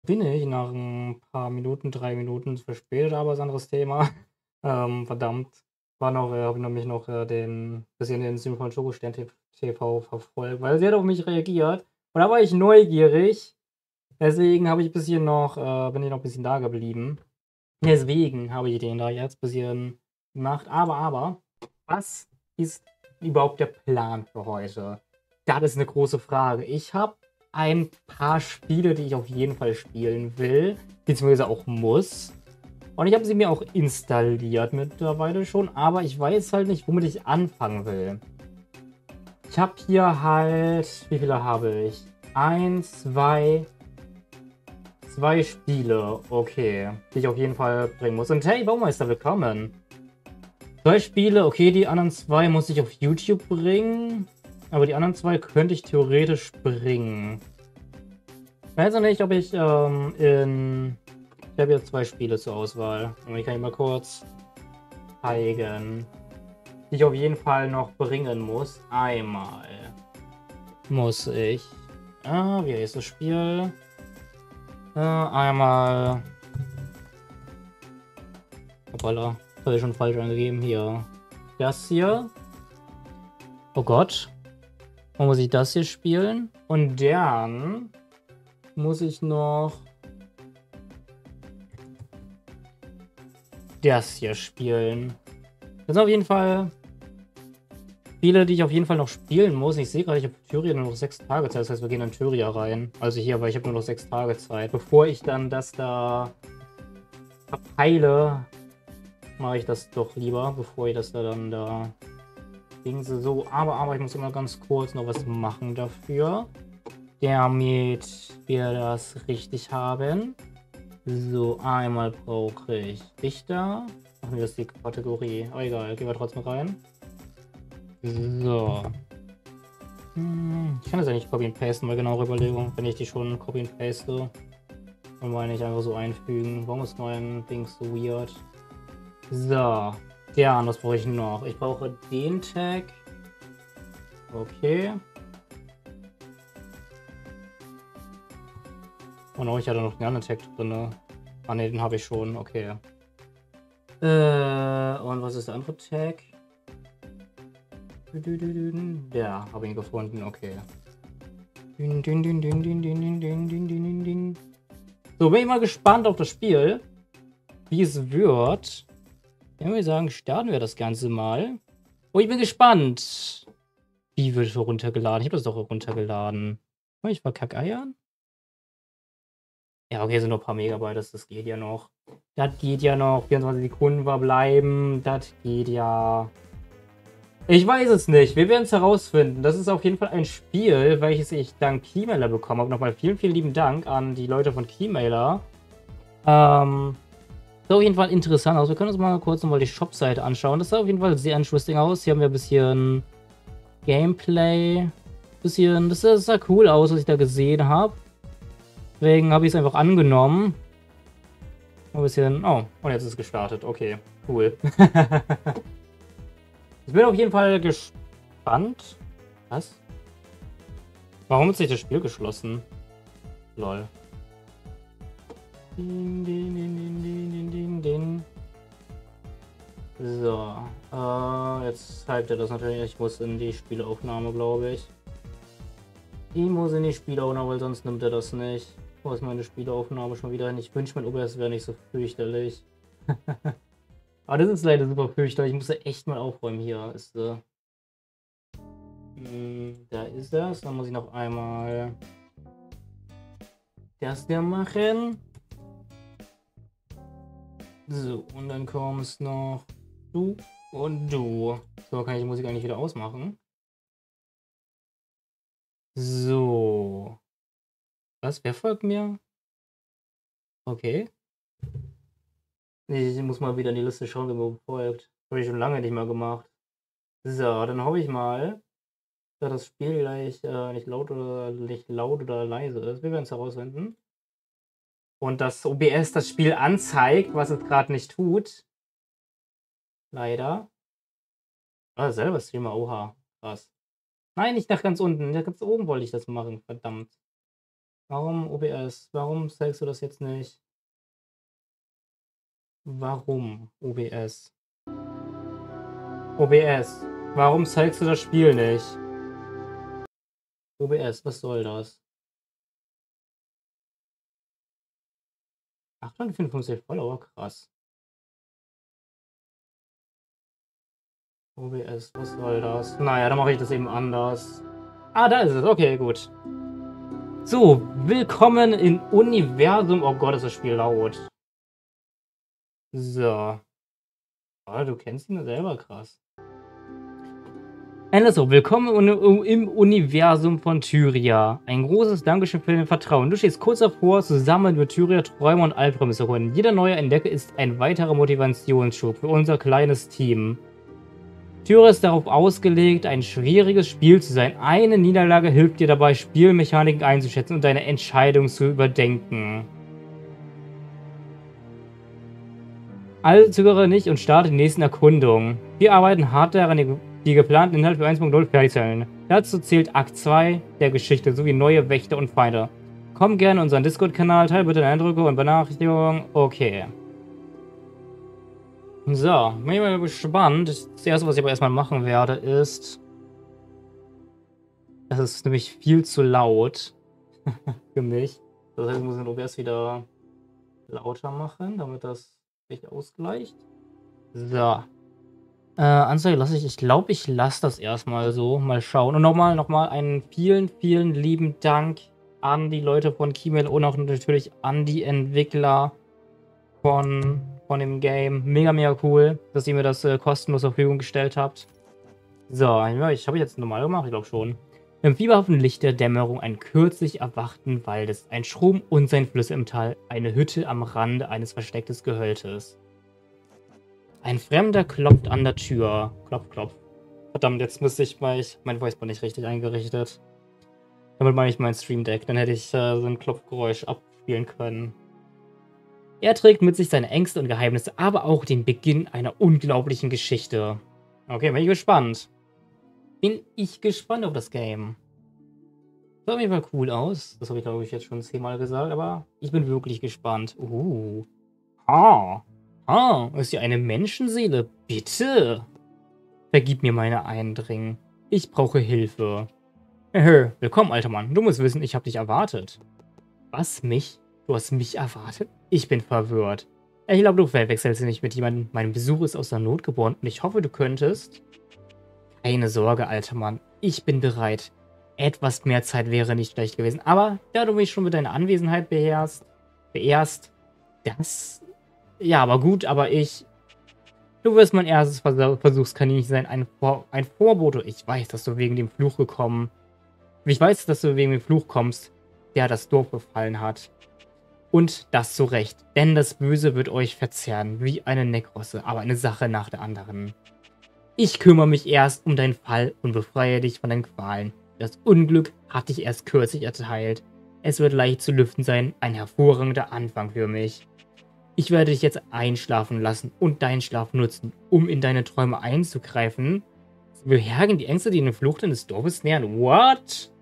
Bin ich nach ein paar Minuten, 3 Minuten verspätet, aber ist ein anderes Thema. Verdammt. War noch habe ich nämlich noch, den bisschen den Stream von Schokostern TV verfolgt, weil sie hat auf mich reagiert und da war ich neugierig. Deswegen habe ich bisschen noch bin ich noch ein bisschen da geblieben. Deswegen habe ich den da jetzt bisschen gemacht. Aber, was ist überhaupt der Plan für heute? Das ist eine große Frage. Ich habe ein paar Spiele, die ich auf jeden Fall spielen will, beziehungsweise auch muss. Und ich habe sie mir auch installiert mittlerweile schon, aber ich weiß halt nicht, womit ich anfangen will. Ich habe hier halt, wie viele habe ich? Eins, zwei Spiele, okay, die ich auf jeden Fall bringen muss. Und hey, Baumeister, willkommen. Zwei Spiele, okay, die anderen zwei muss ich auf YouTube bringen. Aber die anderen zwei könnte ich theoretisch bringen. Ich weiß noch nicht, ob ich Ich habe jetzt zwei Spiele zur Auswahl. Und ich kann ich mal kurz zeigen, die ich auf jeden Fall noch bringen muss. Einmal muss ich. Wie heißt das Spiel? Einmal. Hoppala, das habe ich schon falsch angegeben. Hier. Das hier. Oh Gott. Warum muss ich das hier spielen? Und dann muss ich noch das hier spielen. Das sind auf jeden Fall Spiele, die ich auf jeden Fall noch spielen muss. Ich sehe gerade, ich habe Tyria nur noch 6 Tage Zeit. Das heißt, wir gehen in Tyria rein. Also hier, weil ich habe nur noch 6 Tage Zeit. Bevor ich dann das da verpeile, mache ich das doch lieber, bevor ich das da dann da dingse. So, aber ich muss immer ganz kurz noch was machen dafür, damit wir das richtig haben. So, einmal brauche ich Richter. Machen wir das die Kategorie. Aber egal, gehen wir trotzdem rein. So. Ich kann das ja nicht copy and pasten, weil genauere Überlegung, wenn ich die schon copy and paste, dann meine ich einfach so einfügen. Warum ist neuen Dings so weird? So. Ja, was brauche ich noch? Ich brauche den Tag. Okay. Und auch ich hatte noch den anderen Tag drin. Ah ne, den habe ich schon, okay. Und was ist der andere Tag? Ja, habe ihn gefunden, okay. So, bin ich mal gespannt auf das Spiel, wie es wird. Dann würde ich sagen, starten wir das Ganze mal. Oh, ich bin gespannt. Wie wird es runtergeladen? Ich habe das doch runtergeladen. Oh, ich verkackeiern? Ja, okay, sind noch ein paar Megabyte, das geht ja noch. Das geht ja noch. 24 Sekunden verbleiben. Das geht ja. Ich weiß es nicht. Wir werden es herausfinden. Das ist auf jeden Fall ein Spiel, welches ich dank Keymailer bekommen habe. Nochmal vielen, vielen lieben Dank an die Leute von Keymailer. Sieht auf jeden Fall interessant aus. Wir können uns mal kurz nochmal die Shop-Seite anschauen. Das sah auf jeden Fall sehr interesting aus. Hier haben wir ein bisschen Gameplay. Das sah cool aus, was ich da gesehen habe. Deswegen habe ich es einfach angenommen. Ein bisschen. Oh, und jetzt ist es gestartet. Okay, cool. Ich bin auf jeden Fall gespannt. Was? Warum hat sich das Spiel geschlossen? Lol. So. Jetzt zeigt er das natürlich. Ich muss in die Spieleaufnahme, glaube ich. Ich muss in die Spieleaufnahme, weil sonst nimmt er das nicht. Wo ist meine Spieleaufnahme schon wieder hin? Ich wünsche, mein OBS wäre nicht so fürchterlich. Aber das ist leider super fürchterlich. Ich muss ja echt mal aufräumen hier. Ist, da ist das. Dann muss ich noch einmal das hier machen. So, und dann kommst noch du und du. So, kann ich die Musik eigentlich wieder ausmachen. So. Was? Wer folgt mir? Okay. Ich muss mal wieder in die Liste schauen, wer mir folgt. Habe ich schon lange nicht mehr gemacht. So, dann hoffe ich mal, dass das Spiel gleich nicht laut oder leise ist. Wir werden es herausfinden. Und dass OBS das Spiel anzeigt, was es gerade nicht tut. Leider. Ah, selber Streamer, oha. Krass. Nein, ich dachte ganz unten. Ja, ganz oben wollte ich das machen. Verdammt. Warum OBS? Warum zeigst du das jetzt nicht? Warum OBS? OBS, warum zeigst du das Spiel nicht? OBS, was soll das? 854 Follower, krass. OBS, was soll das? Naja, dann mache ich das eben anders. Ah, da ist es. Okay, gut. So, willkommen in Universum. Oh Gott, ist das Spiel laut. So. Ah, du kennst ihn ja selber, krass. Also, willkommen im Universum von Tyria. Ein großes Dankeschön für dein Vertrauen. Du stehst kurz davor, zusammen mit Tyria Träume und Albträume zu holen. Jeder neue Entdecker ist ein weiterer Motivationsschub für unser kleines Team. Tyria ist darauf ausgelegt, ein schwieriges Spiel zu sein. Eine Niederlage hilft dir dabei, Spielmechaniken einzuschätzen und deine Entscheidung zu überdenken. Also zögere nicht und starte die nächsten Erkundungen. Wir arbeiten hart daran, die geplanten Inhalte für 1.0 fertigzustellen. Dazu zählt Akt 2 der Geschichte sowie neue Wächter und Feinde. Komm gerne in unseren Discord-Kanal, teile bitte deine Eindrücke und Benachrichtigungen. Okay. So, bin ich mal gespannt. Das erste, was ich aber erstmal machen werde, ist... Das ist nämlich viel zu laut für mich. Das heißt, ich muss den OBS wieder lauter machen, damit das sich ausgleicht. So. Anzeige lasse ich glaube, ich lasse das erstmal so. Mal schauen. Und nochmal einen vielen, vielen lieben Dank an die Leute von Keymail und auch natürlich an die Entwickler von dem Game. Mega, mega cool, dass ihr mir das kostenlos zur Verfügung gestellt habt. So, ich habe jetzt normal gemacht, ich glaube schon. Im fieberhaften Licht der Dämmerung einen kürzlich erwachten Waldes, ein Strom und sein Flüsse im Tal, eine Hütte am Rande eines versteckten Gehölzes. Ein Fremder klopft an der Tür. Klopf, klopf. Verdammt, jetzt müsste ich mal... Mein Voicebot nicht richtig eingerichtet. Damit meine ich mein Stream Deck. Dann hätte ich so ein Klopfgeräusch abspielen können. Er trägt mit sich seine Ängste und Geheimnisse, aber auch den Beginn einer unglaublichen Geschichte. Okay, bin ich gespannt. Bin ich gespannt auf das Game. Sieht auf jeden Fall cool aus. Das habe ich, glaube ich, jetzt schon 10-mal gesagt, aber ich bin wirklich gespannt. Ah. Ah, ist ja eine Menschenseele. Bitte. Vergib mir meine Eindringen. Ich brauche Hilfe. Willkommen, alter Mann. Du musst wissen, ich habe dich erwartet. Was, mich? Du hast mich erwartet? Ich bin verwirrt. Ich glaube, du verwechselst nicht mit jemandem. Mein Besuch ist aus der Not geboren und ich hoffe, du könntest... Keine Sorge, alter Mann. Ich bin bereit. Etwas mehr Zeit wäre nicht schlecht gewesen. Aber da du mich schon mit deiner Anwesenheit beehrst, das... Ja, aber gut, aber ich... Du wirst mein erstes Versuchskaninchen sein, ein Vorbote. Ich weiß, dass du wegen dem Fluch gekommen... Ich weiß, dass du wegen dem Fluch kommst, der das Dorf befallen hat. Und das zu Recht, denn das Böse wird euch verzehren, wie eine Nekrosse, aber eine Sache nach der anderen. Ich kümmere mich erst um deinen Fall und befreie dich von deinen Qualen. Das Unglück hat dich erst kürzlich erteilt. Es wird leicht zu lüften sein, ein hervorragender Anfang für mich. Ich werde dich jetzt einschlafen lassen und deinen Schlaf nutzen, um in deine Träume einzugreifen. Sie beherrschen die Ängste, die in den Fluchten des Dorfes nähern. What?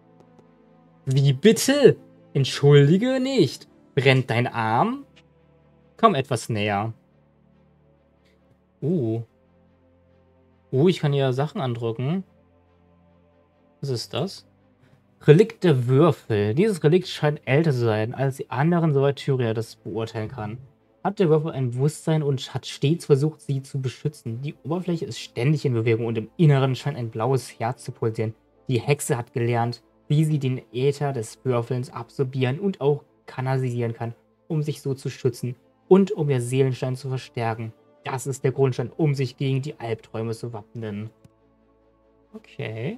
Wie bitte? Entschuldige nicht. Brennt dein Arm? Komm etwas näher. Ich kann hier Sachen andrücken. Was ist das? Relikt der Würfel. Dieses Relikt scheint älter zu sein, als die anderen, soweit Tyria das beurteilen kann. Hat der Würfel ein Bewusstsein und hat stets versucht, sie zu beschützen. Die Oberfläche ist ständig in Bewegung und im Inneren scheint ein blaues Herz zu pulsieren. Die Hexe hat gelernt, wie sie den Äther des Würfelns absorbieren und auch kanalisieren kann, um sich so zu schützen und um ihr Seelenstein zu verstärken. Das ist der Grundstein, um sich gegen die Albträume zu wappnen. Okay.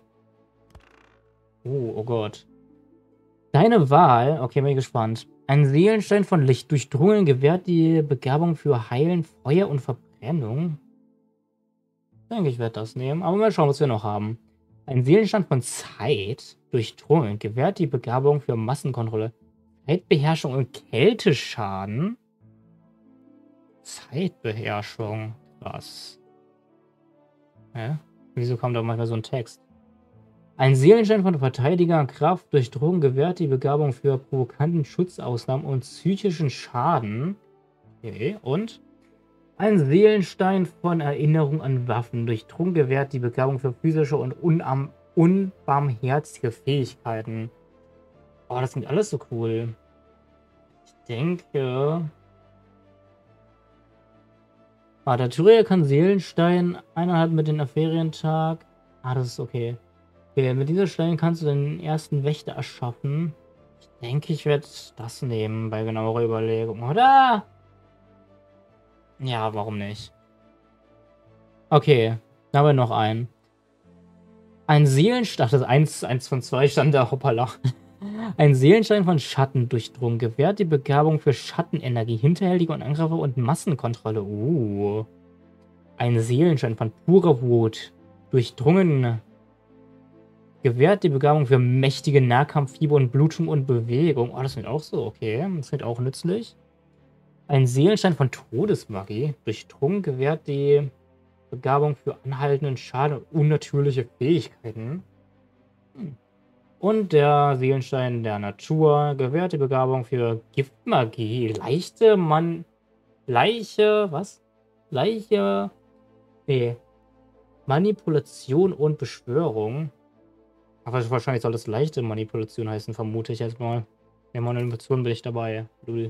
Oh Gott. Deine Wahl, okay, bin ich gespannt. Ein Seelenstein von Licht durchdrungen gewährt die Begabung für Heilen, Feuer und Verbrennung. Ich denke, ich werde das nehmen, aber mal schauen, was wir noch haben. Ein Seelenstein von Zeit durchdrungen gewährt die Begabung für Massenkontrolle, Zeitbeherrschung und Kälteschaden. Zeitbeherrschung. Krass. Hä? Wieso kommt da manchmal so ein Text? Ein Seelenstein von Verteidiger, Kraft, Durchdrungen gewährt die Begabung für provokanten Schutzausnahmen und psychischen Schaden. Okay, und ein Seelenstein von Erinnerung an Waffen. Durchdrungen gewährt die Begabung für physische und unbarmherzige Fähigkeiten. Oh, das klingt alles so cool. Ich denke... der Thüringer kann Seelenstein 1,5 mit den Ferientag. Das ist okay. Okay, mit dieser Stein kannst du den ersten Wächter erschaffen. Ich denke, ich werde das nehmen bei genauerer Überlegung, oder? Ja, warum nicht? Okay, da haben wir noch einen. Ein Seelenstein, das ist eins von 2 stand da, hoppala. Ein Seelenstein von Schatten durchdrungen. Gewährt die Begabung für Schattenenergie, hinterhältige und Angriffe und Massenkontrolle. Ein Seelenstein von purer Wut. Durchdrungen. Gewährt die Begabung für mächtige Nahkampffieber und Blutung und Bewegung. Oh, das wird auch so, okay. Das wird auch nützlich. Ein Seelenstein von Todesmagie. Durchdrungen gewährt die Begabung für anhaltenden Schaden und unnatürliche Fähigkeiten. Und der Seelenstein der Natur gewährt die Begabung für Giftmagie. Manipulation und Beschwörung. Aber wahrscheinlich soll das leichte Manipulation heißen, vermute ich jetzt mal. Ja, Manipulation bin ich dabei.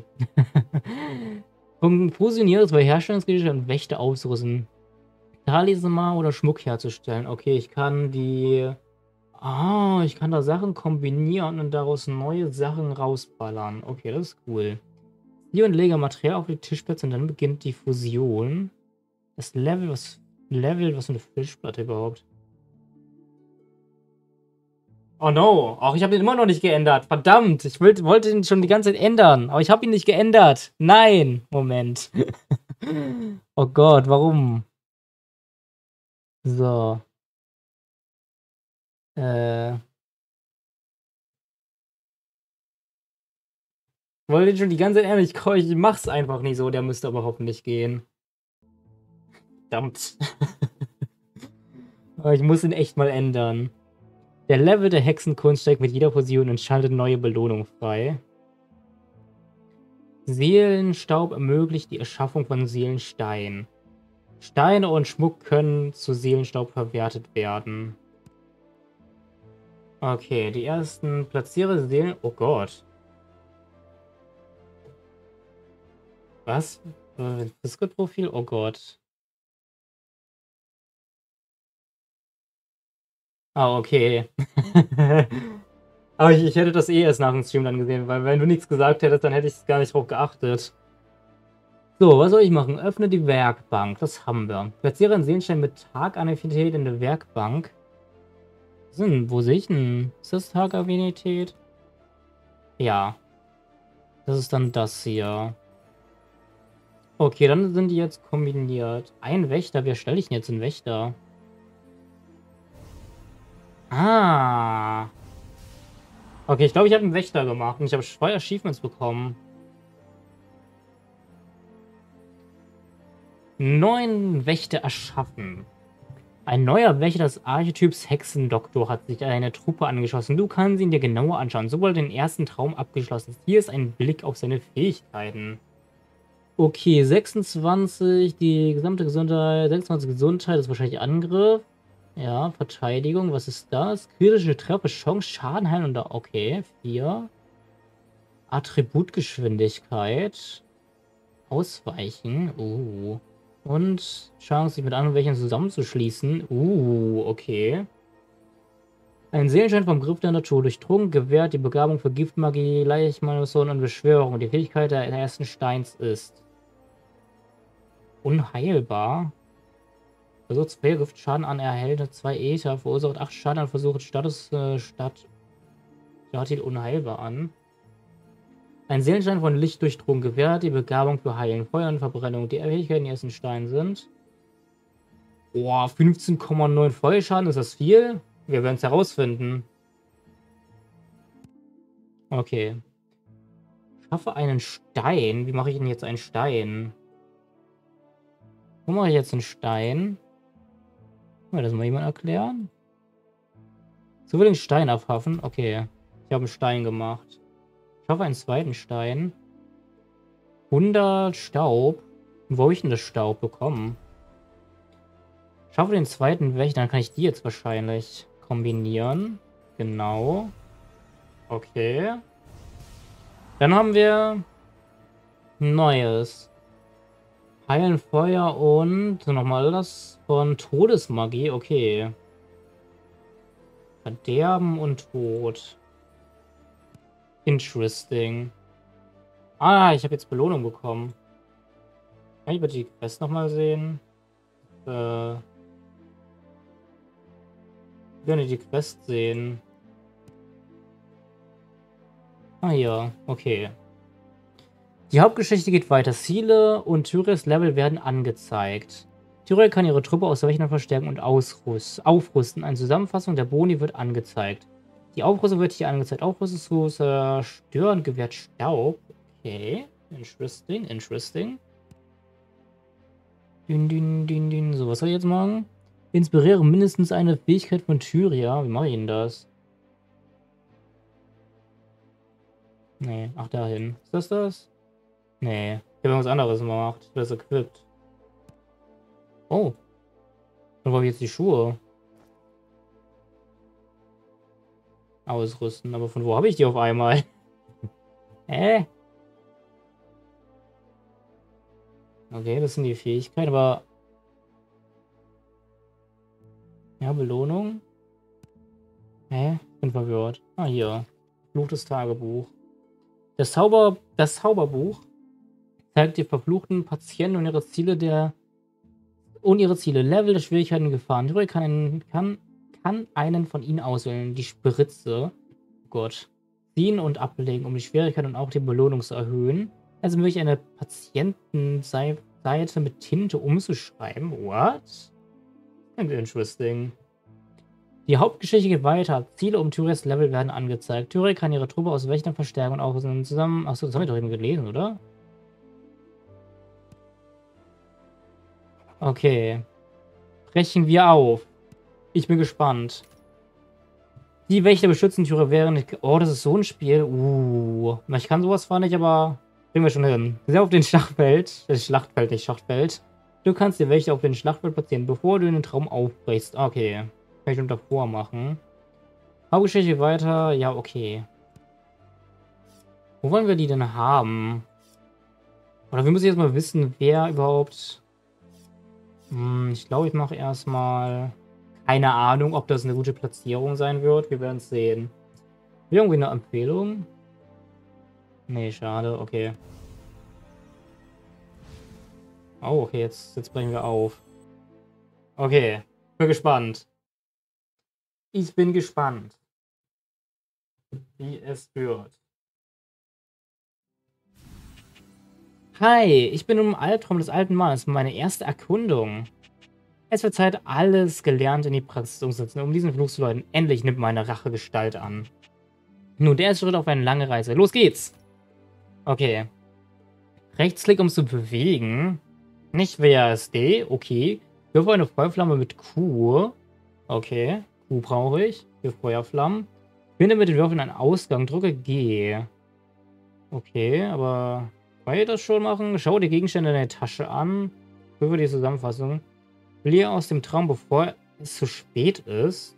Fusioniere 2 Herstellungsgegenstände und Wächter ausrüsten. Talisman oder Schmuck herzustellen. Okay, ich kann die... ich kann da Sachen kombinieren und daraus neue Sachen rausballern. Okay, das ist cool. Hier und lege Material auf die Tischplatte und dann beginnt die Fusion. Das Level, was für eine Fischplatte überhaupt? Oh no, auch ich habe den immer noch nicht geändert. Verdammt, ich wollte ihn schon die ganze Zeit ändern, aber ich habe ihn nicht geändert. Nein, Moment. Oh Gott, warum? So. Wollte ihn schon die ganze Zeit ändern. Ich mach's einfach nicht so. Der müsste aber hoffentlich gehen. Verdammt. Aber ich muss ihn echt mal ändern. Der Level der Hexenkunst steigt mit jeder Fusion und schaltet neue Belohnung frei. Seelenstaub ermöglicht die Erschaffung von Seelenstein. Steine und Schmuck können zu Seelenstaub verwertet werden. Okay, die ersten. Platziere Seelen... Oh Gott. Was? Discord-Profil? Oh Gott. Okay. Aber ich hätte das eh erst nach dem Stream dann gesehen, weil wenn du nichts gesagt hättest, dann hätte ich gar nicht drauf geachtet. So, was soll ich machen? Öffne die Werkbank. Das haben wir. Platziere einen Seelenstein mit Tag-Affinität in der Werkbank. Wo sehe ich denn? Ist das Tag-Affinität? Ja. Das ist dann das hier. Okay, dann sind die jetzt kombiniert. Ein Wächter. Wer stelle ich denn jetzt einen Wächter? Okay, ich glaube, ich habe einen Wächter gemacht und ich habe 2 Achievements bekommen. 9 Wächter erschaffen. Ein neuer Wächter des Archetyps Hexendoktor hat sich eine Truppe angeschlossen. Du kannst ihn dir genauer anschauen. Sobald den ersten Traum abgeschlossen ist. Hier ist ein Blick auf seine Fähigkeiten. Okay, 26, die gesamte Gesundheit, 26 Gesundheit, das ist wahrscheinlich Angriff. Ja, Verteidigung, was ist das? Kritische Treffer, Chance, Schaden heilen und da, okay, 4. Attributgeschwindigkeit. Ausweichen, und Chance, sich mit anderen welchen zusammenzuschließen. Okay. Ein Seelenstein vom Griff der Natur. Durchdrungen gewährt die Begabung für Giftmagie, Leichtmanöver und Beschwörung. Die Fähigkeit der ersten Steins ist unheilbar. Versucht 2 Giftschaden an, erhält 2 Ether, verursacht 8 Schaden an, versucht Statil unheilbar an. Ein Seelenstein von Licht durchdrungen gewährt die Begabung für Heilen, Feuer und Verbrennung. Die Fähigkeiten ersten Stein sind. 15,9 Feuerschaden, ist das viel? Wir werden es herausfinden. Okay. Schaffe einen Stein. Wie mache ich denn jetzt einen Stein? Wo mache ich jetzt einen Stein? Kann mir das mal jemand erklären? So will den Stein abhaffen. Okay. Ich habe einen Stein gemacht. Ich hoffe einen zweiten Stein. 100 Staub. Wo habe ich denn das Staub bekommen? Ich schaffe den zweiten weg, dann kann ich die jetzt wahrscheinlich kombinieren. Genau. Okay. Dann haben wir ein neues. Heilen Feuer und nochmal das von Todesmagie. Okay. Verderben und Tod. Interesting. Ah, ich habe jetzt Belohnung bekommen. Kann ich bitte die Quest nochmal sehen? Ich will die Quest sehen. Ah ja, okay. Die Hauptgeschichte geht weiter. Ziele und Tyriels Level werden angezeigt. Tyriel kann ihre Truppe aus Wächtern verstärken und aufrüsten. Eine Zusammenfassung der Boni wird angezeigt. Die Aufrüstung wird hier angezeigt. Aufrüstung zu zerstören gewährt Staub. Okay. Interesting, interesting. So, was soll ich jetzt machen? Inspiriere mindestens eine Fähigkeit von Tyria. Wie mache ich denn das? Nee, ach dahin. Ist das das? Nee, ich habe irgendwas anderes gemacht. Ich habe das equipped. Oh. Dann brauche ich jetzt die Schuhe. Ausrüsten. Aber von wo habe ich die auf einmal? Hä? Okay, das sind die Fähigkeiten, aber... Ja, Belohnung. Hä? Bin verwirrt. Ah, hier. Fluch des Tagebuch. Das Zauberbuch zeigt die verfluchten Patienten und ihre Ziele Level der Schwierigkeiten und Gefahren. Tyriel kann einen von ihnen auswählen. Die Spritze. Oh Gott. Ziehen und ablegen, um die Schwierigkeit und auch die Belohnung zu erhöhen. Also möchte ich eine Patientenseite mit Tinte umzuschreiben. What? Interesting. Die Hauptgeschichte geht weiter. Ziele um Tyriels Level werden angezeigt. Tyriel kann ihre Truppe aus Wächtern verstärken und auch zusammen... Achso, das haben wir doch eben gelesen, oder? Okay. Brechen wir auf. Ich bin gespannt. Die Wächter beschützen Tyriel während... Oh, das ist so ein Spiel. Ich kann sowas zwar nicht, aber... Kriegen wir schon hin. Wir sind auf dem Schlachtfeld. Das Schlachtfeld, nicht Schachtfeld. Du kannst die Wächter auf den Schlachtfeld platzieren, bevor du in den Traum aufbrichst. Okay. Kann ich schon davor machen. Hauptgeschichte weiter. Ja, okay. Wo wollen wir die denn haben? Oder wir müssen jetzt mal wissen, wer überhaupt... ich glaube, ich mache erstmal... Keine Ahnung, ob das eine gute Platzierung sein wird. Wir werden es sehen. Haben wir irgendwie eine Empfehlung? Nee, schade. Okay. Oh, okay, jetzt brechen wir auf. Okay. Bin gespannt. Ich bin gespannt, wie es wird. Hi, ich bin im Albtraum des alten Mannes. Meine erste Erkundung. Es wird Zeit, alles gelernt in die Praxis umzusetzen, um diesen Fluch zu läuten. Endlich nimmt meine Rache Gestalt an. Nun, der erste Schritt auf eine lange Reise. Los geht's! Okay. Rechtsklick, um zu bewegen. Nicht WASD, okay. Wirf eine Feuerflamme mit Q. Okay. Q brauche ich für Feuerflammen. Finde mit den Würfeln einen Ausgang, drücke G. Okay, aber kann ich das schon machen? Schau die Gegenstände in der Tasche an. Prüfe die Zusammenfassung. Fliehe aus dem Traum, bevor es zu spät ist.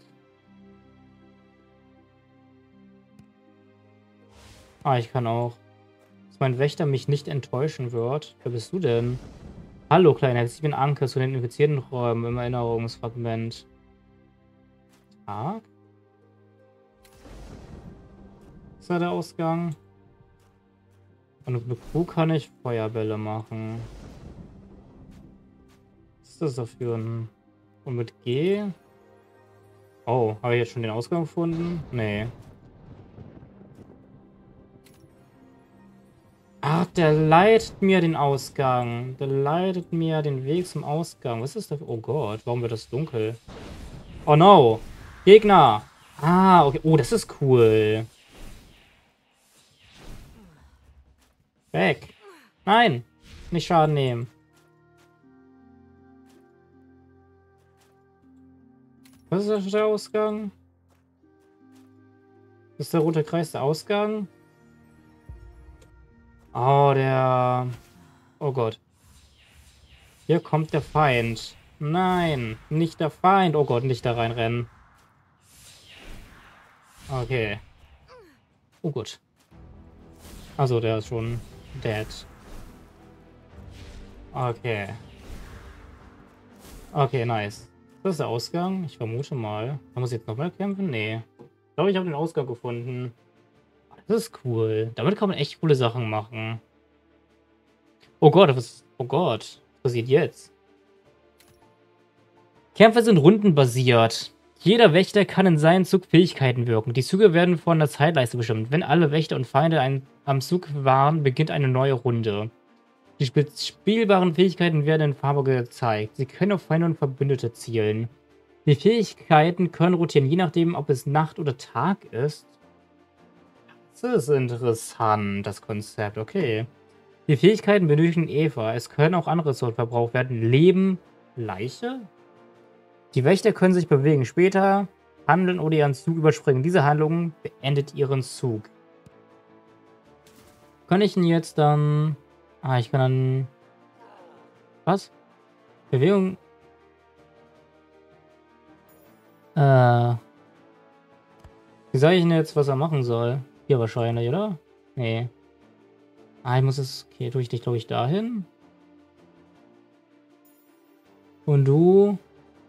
Ah, ich kann auch. Dass mein Wächter mich nicht enttäuschen wird. Wer bist du denn? Hallo, Kleinhex. Ich bin Anke zu den infizierten Räumen im Erinnerungsfragment. Tag? Ist da der Ausgang? Und mit Q kann ich Feuerbälle machen. Was ist das dafür? Und mit G? Oh, habe ich jetzt schon den Ausgang gefunden? Nee. Ach, der leitet mir den Ausgang. Der leitet mir den Weg zum Ausgang. Was ist das? Oh Gott, warum wird das dunkel? Oh no! Gegner! Ah, okay. Oh, das ist cool. Weg. Nein! Nicht Schaden nehmen. Was ist das für der Ausgang? Ist der rote Kreis der Ausgang? Oh, der... Oh Gott. Hier kommt der Feind. Nein, nicht der Feind. Oh Gott, nicht da reinrennen. Okay. Oh gut. Also, der ist schon dead. Okay. Okay, nice. Das ist der Ausgang? Ich vermute mal. Da muss ich jetzt nochmal kämpfen? Nee. Ich glaube, ich habe den Ausgang gefunden. Das ist cool. Damit kann man echt coole Sachen machen. Oh Gott, was... Oh Gott. Was passiert jetzt? Kämpfe sind rundenbasiert. Jeder Wächter kann in seinen Zug Fähigkeiten wirken. Die Züge werden von der Zeitleiste bestimmt. Wenn alle Wächter und Feinde am Zug waren, beginnt eine neue Runde. Die spielbaren Fähigkeiten werden in Farbe gezeigt. Sie können auf Feinde und Verbündete zielen. Die Fähigkeiten können rotieren, je nachdem, ob es Nacht oder Tag ist. Das ist interessant, das Konzept. Okay. Die Fähigkeiten benötigen Eva. Es können auch andere Ressourcen verbraucht werden. Leben, Leiche? Die Wächter können sich bewegen, später handeln oder ihren Zug überspringen. Diese Handlung beendet ihren Zug. Kann ich ihn jetzt dann... Ah, ich kann dann... Was? Bewegung... Wie sage ich denn jetzt, was er machen soll? Hier wahrscheinlich, oder? Nee. Ah, ich muss es... Okay, tue ich dich, glaube ich, dahin. Und du...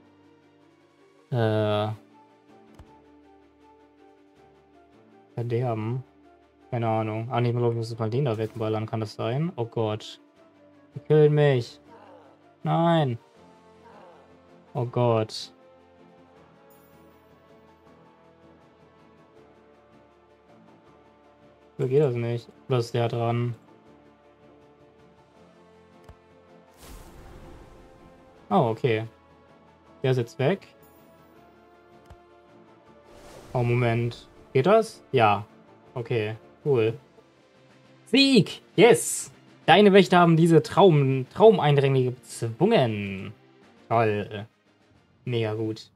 Verderben. Keine Ahnung. Ah, nee, ich glaube, ich muss jetzt mal den da wegballern. Kann das sein? Oh Gott. Die killen mich. Nein. Oh Gott. So geht das nicht. Oder ist der dran? Oh, okay. Der ist jetzt weg. Oh, Moment. Geht das? Ja. Okay, cool. Sieg! Yes! Deine Wächter haben diese Traumeindringlinge bezwungen. Toll. Mega gut.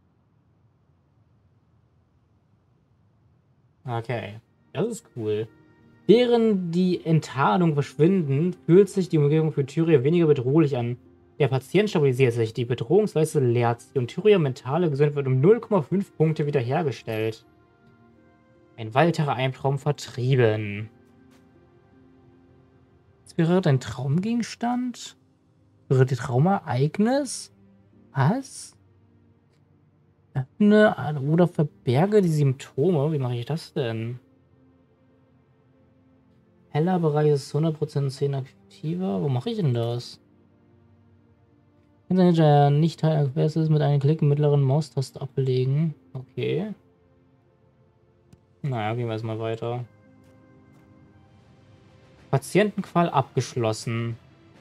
Okay. Das ist cool. Während die Enttarnung verschwinden, fühlt sich die Umgebung für Tyria weniger bedrohlich an. Der Patient stabilisiert sich, die Bedrohungsleiste leert sich und Tyria mentale Gesundheit wird um 0,5 Punkte wiederhergestellt. Ein weiterer Albtraum vertrieben. Wäre ein Traumgegenstand? Wäre die Traumereignis? Was? Öffne oder verberge die Symptome. Wie mache ich das denn? Heller Bereich ist 100% 10 aktiver. Wo mache ich denn das? Der nicht Teil der Quest ist mit einem Klick mittleren Maustaste ablegen. Okay. Naja, gehen wir erstmal weiter. Patientenqual abgeschlossen.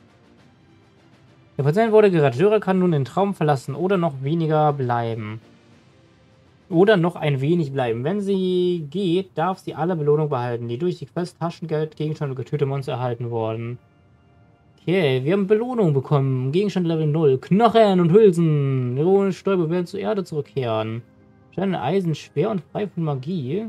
Der Patient wurde gerettet. Tyria kann nun den Traum verlassen oder noch weniger bleiben. Oder noch ein wenig bleiben. Wenn sie geht, darf sie alle Belohnungen behalten, die durch die Quest Taschengeld, Gegenstände und getötete Monster erhalten wurden. Okay, wir haben Belohnung bekommen. Gegenstand Level 0. Knochen und Hülsen. Ohne Stäube werden zur Erde zurückkehren. Stein und Eisen schwer und frei von Magie.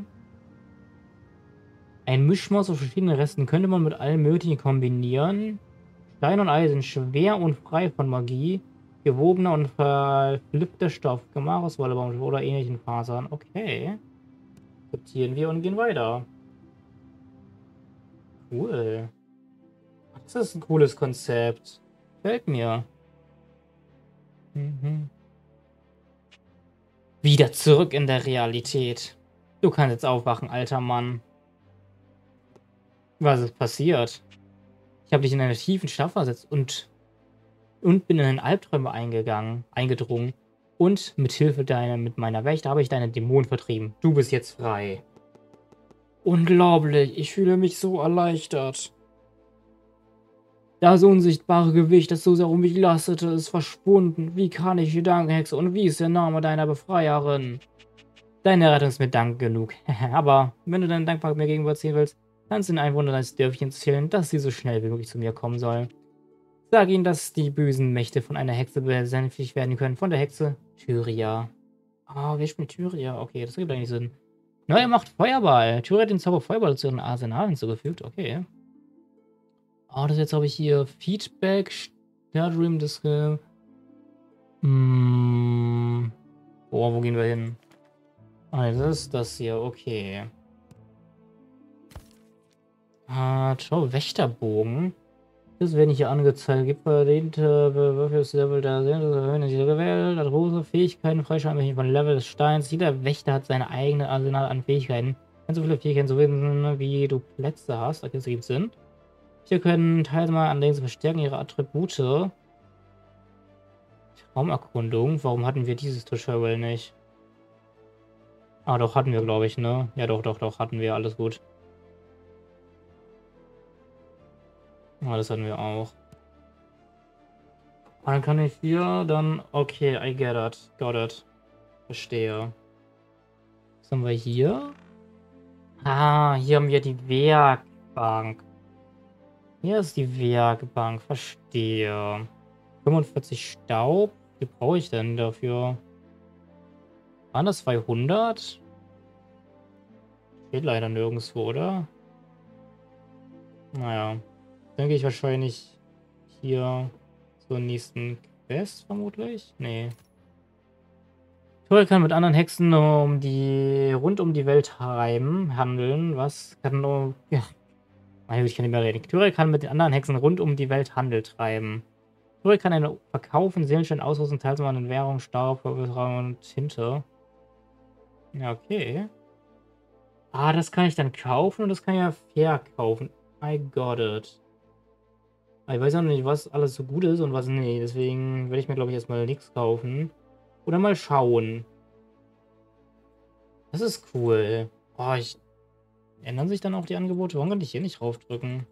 Ein Mischmaß aus verschiedenen Resten könnte man mit allem Möglichen kombinieren. Stein und Eisen schwer und frei von Magie. Gewobener und verflippter Stoff. Gemach aus Wollebaum oder ähnlichen Fasern. Okay. Akzeptieren wir und gehen weiter. Cool. Das ist ein cooles Konzept. Gefällt mir. Wieder zurück in der Realität. Du kannst jetzt aufwachen, alter Mann. Was ist passiert? Ich habe dich in einen tiefen Schlaf versetzt und bin in Albträume eingedrungen. Und mit Hilfe mit meiner Wächter habe ich deine Dämonen vertrieben. Du bist jetzt frei. Unglaublich, ich fühle mich so erleichtert. Das unsichtbare Gewicht, das so sehr um mich lastete, ist verschwunden. Wie kann ich dir danken, Hexe? Und wie ist der Name deiner Befreierin? Deine Rettung ist mir Dank genug. Aber wenn du deine Dankbarkeit mir gegenüber ziehen willst, kannst du den Einwohner deines Dörfchens zählen, dass sie so schnell wie möglich zu mir kommen sollen. Sag ihnen, dass die bösen Mächte von einer Hexe besänftigt werden können. Von der Hexe Tyria. Ah, wir spielen Tyria. Okay, das gibt eigentlich Sinn. Neue Macht Feuerball. Tyra hat den Zauber Feuerball zu ihrem Arsenal hinzugefügt. Okay. Oh, das jetzt habe ich hier Feedback, Stardream, das. Boah, wo gehen wir hin? Ah, das ist das hier. Okay. Schau, Wächterbogen. Das werden hier angezeigt. Gibt verdiente Würfel das Level der gewählt. Hat große Fähigkeiten, Freischaltmechaniken von Level des Steins. Jeder Wächter hat seine eigene Arsenal an Fähigkeiten. Kann so viele Fähigkeiten so wissen, wie du Plätze hast. Okay, das ergibt Sinn. Hier können Teilnehmer anlegen, zu verstärken ihre Attribute. Raumerkundung. Warum hatten wir dieses Tutorial nicht? Ah, doch, hatten wir, glaube ich, ne? Ja, doch, hatten wir. Alles gut. Ah, das hatten wir auch. Und dann kann ich hier dann... Okay, I get it. Got it. Verstehe. Was haben wir hier? Ah, hier haben wir die Werkbank. Hier ist die Werkbank. Verstehe. 45 Staub. Wie brauche ich denn dafür? Waren das 200? Steht leider nirgendwo, oder? Naja. Denke ich wahrscheinlich hier zur nächsten Quest, vermutlich? Nee. Tori kann mit anderen Hexen rund um die Welt handeln. Was kann nur... Ja. Ich kann nicht mehr reden. Tori kann mit den anderen Hexen rund um die Welt Handel treiben. Tori kann eine verkaufen, Seelenstein ausrüsten, Teilsmann in Währung, Staub, und Tinte. Ja, okay. Ah, das kann ich dann kaufen und das kann ich ja verkaufen. I got it. Ich weiß auch nicht, was alles so gut ist und was nee. Deswegen werde ich mir, glaube ich, erstmal nichts kaufen. Oder mal schauen. Das ist cool. Oh, ändern sich dann auch die Angebote? Warum kann ich hier nicht draufdrücken?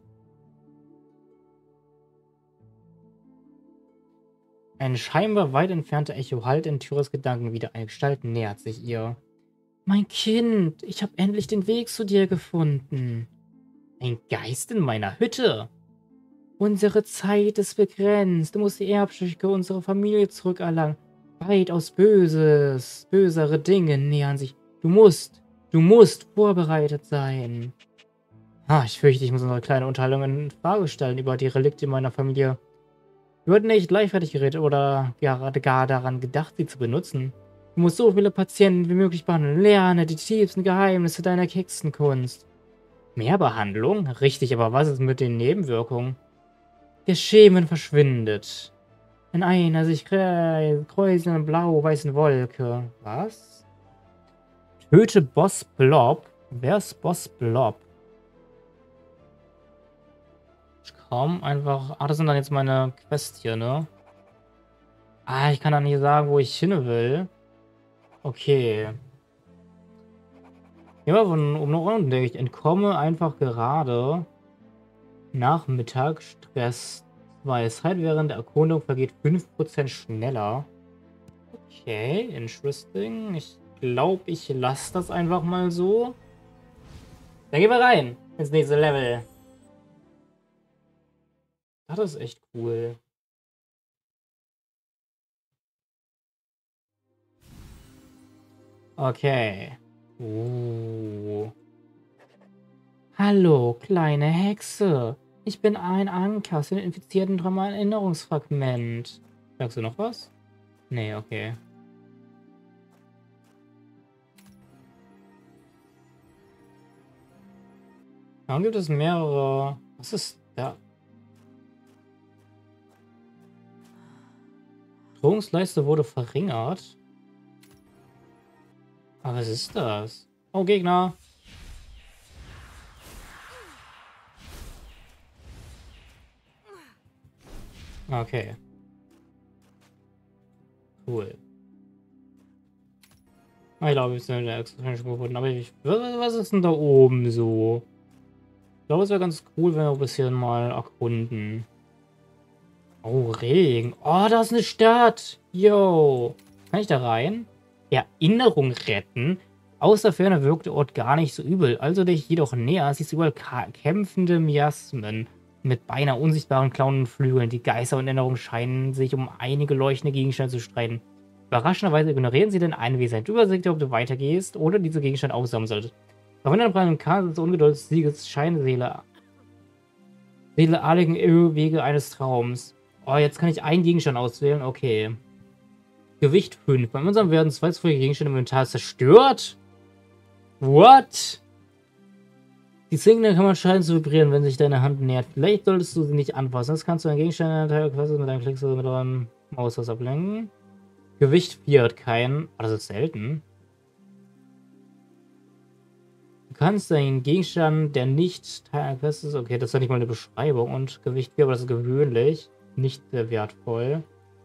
Ein scheinbar weit entfernter Echo hallt in Tyras Gedanken wieder. Eine Gestalt nähert sich ihr. Mein Kind, ich habe endlich den Weg zu dir gefunden. Ein Geist in meiner Hütte. Unsere Zeit ist begrenzt. Du musst die Erbstücke unserer Familie zurückerlangen. Weitaus bösere Dinge nähern sich. Du musst vorbereitet sein. Ich fürchte, ich muss unsere kleine Unterhaltung in Frage stellen über die Relikte meiner Familie. Wir wurden nicht leichtfertig geredet oder gerade gar daran gedacht, sie zu benutzen. Du musst so viele Patienten wie möglich behandeln. Lerne die tiefsten Geheimnisse deiner Hexenkunst. Mehr Behandlung? Richtig, aber was ist mit den Nebenwirkungen? Der Schemen verschwindet. In einer sich kräuselnden blau-weißen Wolke. Was? Töte Boss Blob. Wer ist Boss Blob? Ich komm einfach... das sind dann jetzt meine Quests hier, ne? Ich kann dann nicht sagen, wo ich hin will. Okay. Gehen wir von oben nach unten. Ich entkomme einfach gerade. Nachmittag, Stress, Weisheit. Während der Erkundung vergeht 5% schneller. Okay, interesting. Ich glaube, ich lasse das einfach mal so. Dann gehen wir rein ins nächste Level. Das ist echt cool. Okay. Hallo, kleine Hexe. Ich bin ein Anker aus dem infizierten Erinnerungsfragment. Sagst du noch was? Nee, okay. Warum gibt es mehrere... Was ist da? Drohungsleiste wurde verringert. Aber was ist das? Oh, Gegner. Okay. Cool. Ich glaube, wir sind in der extra gefunden. Aber was ist denn da oben so? Ich glaube, es wäre ganz cool, wenn wir ein bisschen mal erkunden. Oh, Regen. Oh, da ist eine Stadt. Yo. Kann ich da rein? Erinnerung retten. Aus der Ferne wirkt der Ort gar nicht so übel. Also dich jedoch näher, siehst du überall kämpfende Miasmen mit beinahe unsichtbaren Klauen und Flügeln. Die Geister und Erinnerungen scheinen sich um einige leuchtende Gegenstände zu streiten. Überraschenderweise ignorieren sie den Anwesenheit. Übersicht, ob du weitergehst oder diese Gegenstand aufsammeln solltest. Auch wenn ein Kasus des Ungeduld des Sieges Scheinseele. Seele adligen Irrwege eines Traums. Oh, jetzt kann ich einen Gegenstand auswählen. Okay. Gewicht 5. Bei unserem werden zwei zufällige Gegenstände im Inventar zerstört. What? Die Signal kann man scheinen zu vibrieren, wenn sich deine Hand nähert. Vielleicht solltest du sie nicht anfassen. Das kannst du einen Gegenstand in der mit einem Klick oder mit eurem Maus ablenken. Gewicht 4 hat keinen. Oh, das ist selten. Du kannst einen Gegenstand, der nicht Teil einer Quest ist. Okay, das ist ja nicht mal eine Beschreibung. Und Gewicht 4, aber das ist gewöhnlich. Nicht sehr wertvoll.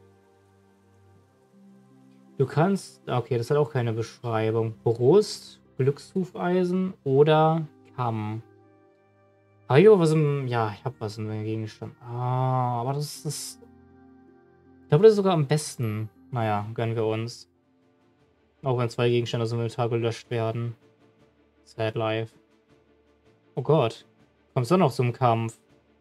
Du kannst. Okay, das hat auch keine Beschreibung. Brust, Glückshufeisen oder Kamm. Habe ich auch was im. Ja, ich habe was in meinem Gegenstand. Ah, aber das ist. Ich glaube, das ist sogar am besten. Naja, gönnen wir uns. Auch wenn zwei Gegenstände aus dem Inventar gelöscht werden. Sad Life. Oh Gott. Kommst du noch zum Kampf?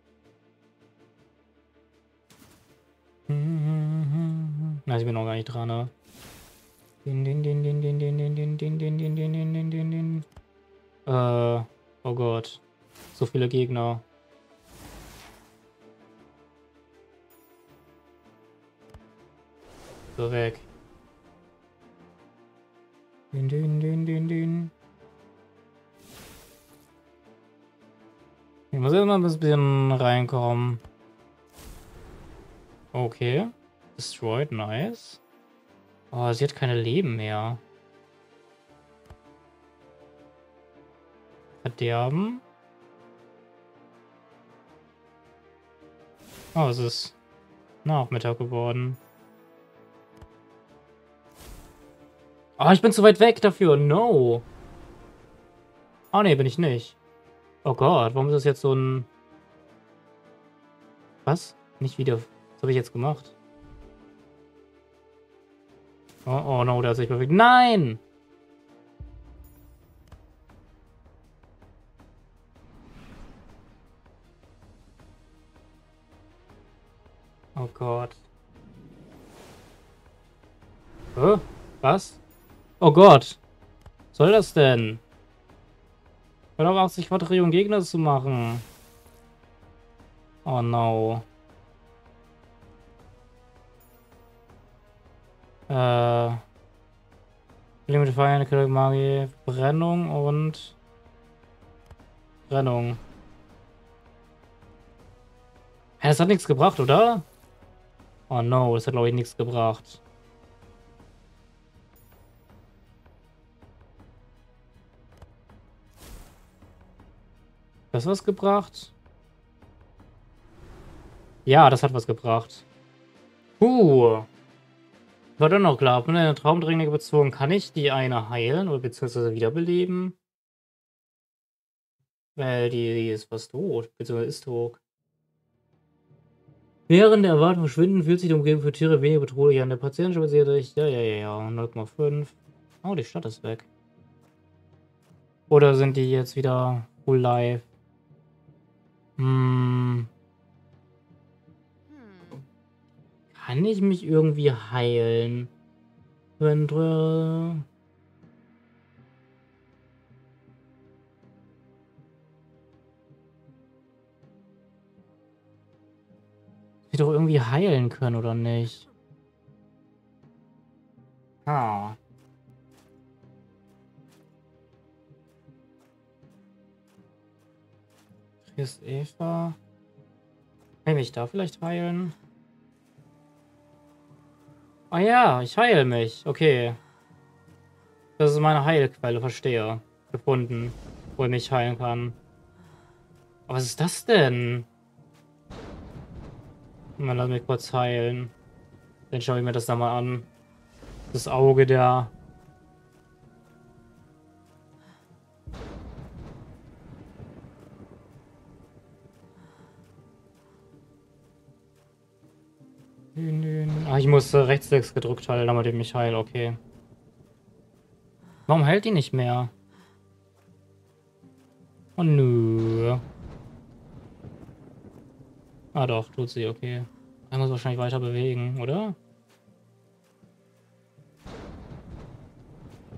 Na, ich bin noch gar nicht dran, ne? Oh Gott. So viele Gegner. So weg. Ich muss jetzt mal ein bisschen reinkommen. Okay. Destroyed, nice. Oh, sie hat keine Leben mehr. Verderben. Oh, es ist Nachmittag geworden. Oh, ich bin zu weit weg dafür. No. Oh, nee, bin ich nicht. Oh Gott, warum ist das jetzt so ein... Was? Nicht wieder. Was habe ich jetzt gemacht? Oh no, der hat sich bewegt. Nein! Oh Gott. Was? Oh Gott. Was soll das denn? Hör doch auf, sich Batterie und Gegner zu machen. Oh no. Limit Fire, Magie, Brennung und Brennung. Ja, das hat nichts gebracht, oder? Oh no, das hat glaube ich nichts gebracht. Das was gebracht? Ja, das hat was gebracht. War dann noch klar, bin eine Traumdrängler bezogen. Kann ich die eine heilen oder beziehungsweise wiederbeleben? Weil die ist fast tot, beziehungsweise ist tot. Während der Erwartung verschwinden, fühlt sich die Umgebung für Tiere weniger bedrohlich an. Der Patient basiert durch. Ja, 0,5. Oh, die Stadt ist weg. Oder sind die jetzt wieder full live? Kann ich mich irgendwie heilen? Wenn ich doch irgendwie heilen können, oder nicht? Ah. Hier ist Eva. Kann ich mich da vielleicht heilen? Ah ja, ich heile mich. Okay. Das ist meine Heilquelle, verstehe. Gefunden, wo ich mich heilen kann. Aber was ist das denn? Mal lass mich kurz heilen. Dann schaue ich mir das da mal an. Das Auge der... Ah, ich muss Rechtsklicks gedrückt halten, damit ich mich heile, okay. Warum heilt die nicht mehr? Oh nö. Ah doch, tut sie, okay. Er muss wahrscheinlich weiter bewegen, oder?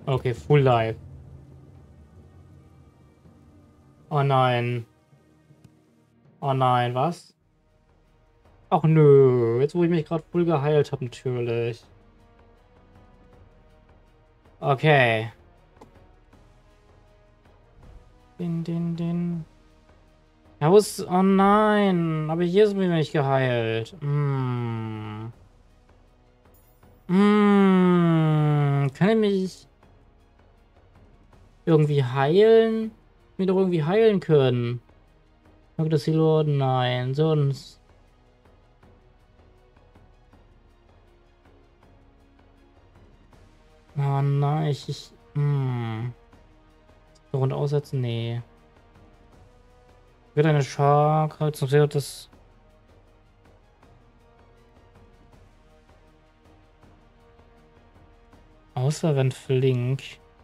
Okay, Full Life. Oh nein. Oh nein, was? Ach nö, jetzt wo ich mich gerade voll geheilt habe, natürlich. Okay. Din. Ja, wo ist... Oh nein, aber hier ist mir nicht geheilt. Kann ich mich irgendwie heilen? Mir doch irgendwie heilen können. Mag das hier Lord? Nein, sonst... Oh nein, So rund aussetzen? Nee. Wird eine Shark, halt so sehr das... Außer wenn Flink.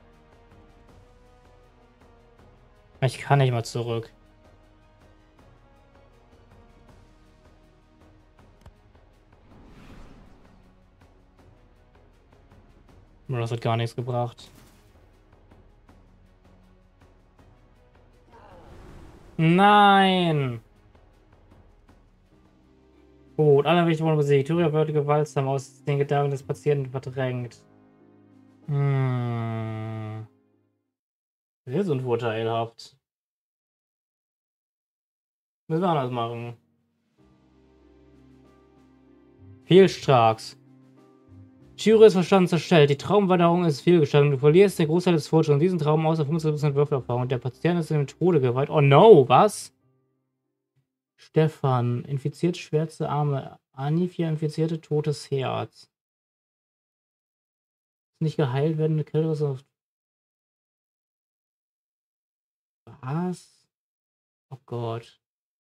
Ich kann nicht mal zurück. Das hat gar nichts gebracht. Nein! Gut, alle Wichtigen wurden besiegt. Tyria wird gewaltsam aus den Gedanken des Patienten verdrängt. Wir sind vorteilhaft. Müssen wir anders machen. Fehlstraks. Chiros Verstand zerstellt. Die Traumwanderung ist fehlgeschlagen. Du verlierst den Großteil des Fortschritts. Diesen Traum außer 15% Würfelerfahrung. Der Patient ist in den Tode geweiht. Oh no, was? Stefan. Infiziert schwärze Arme. Anifia infizierte totes Herz. Nicht geheilt werdende Kälte. Was? Oh Gott.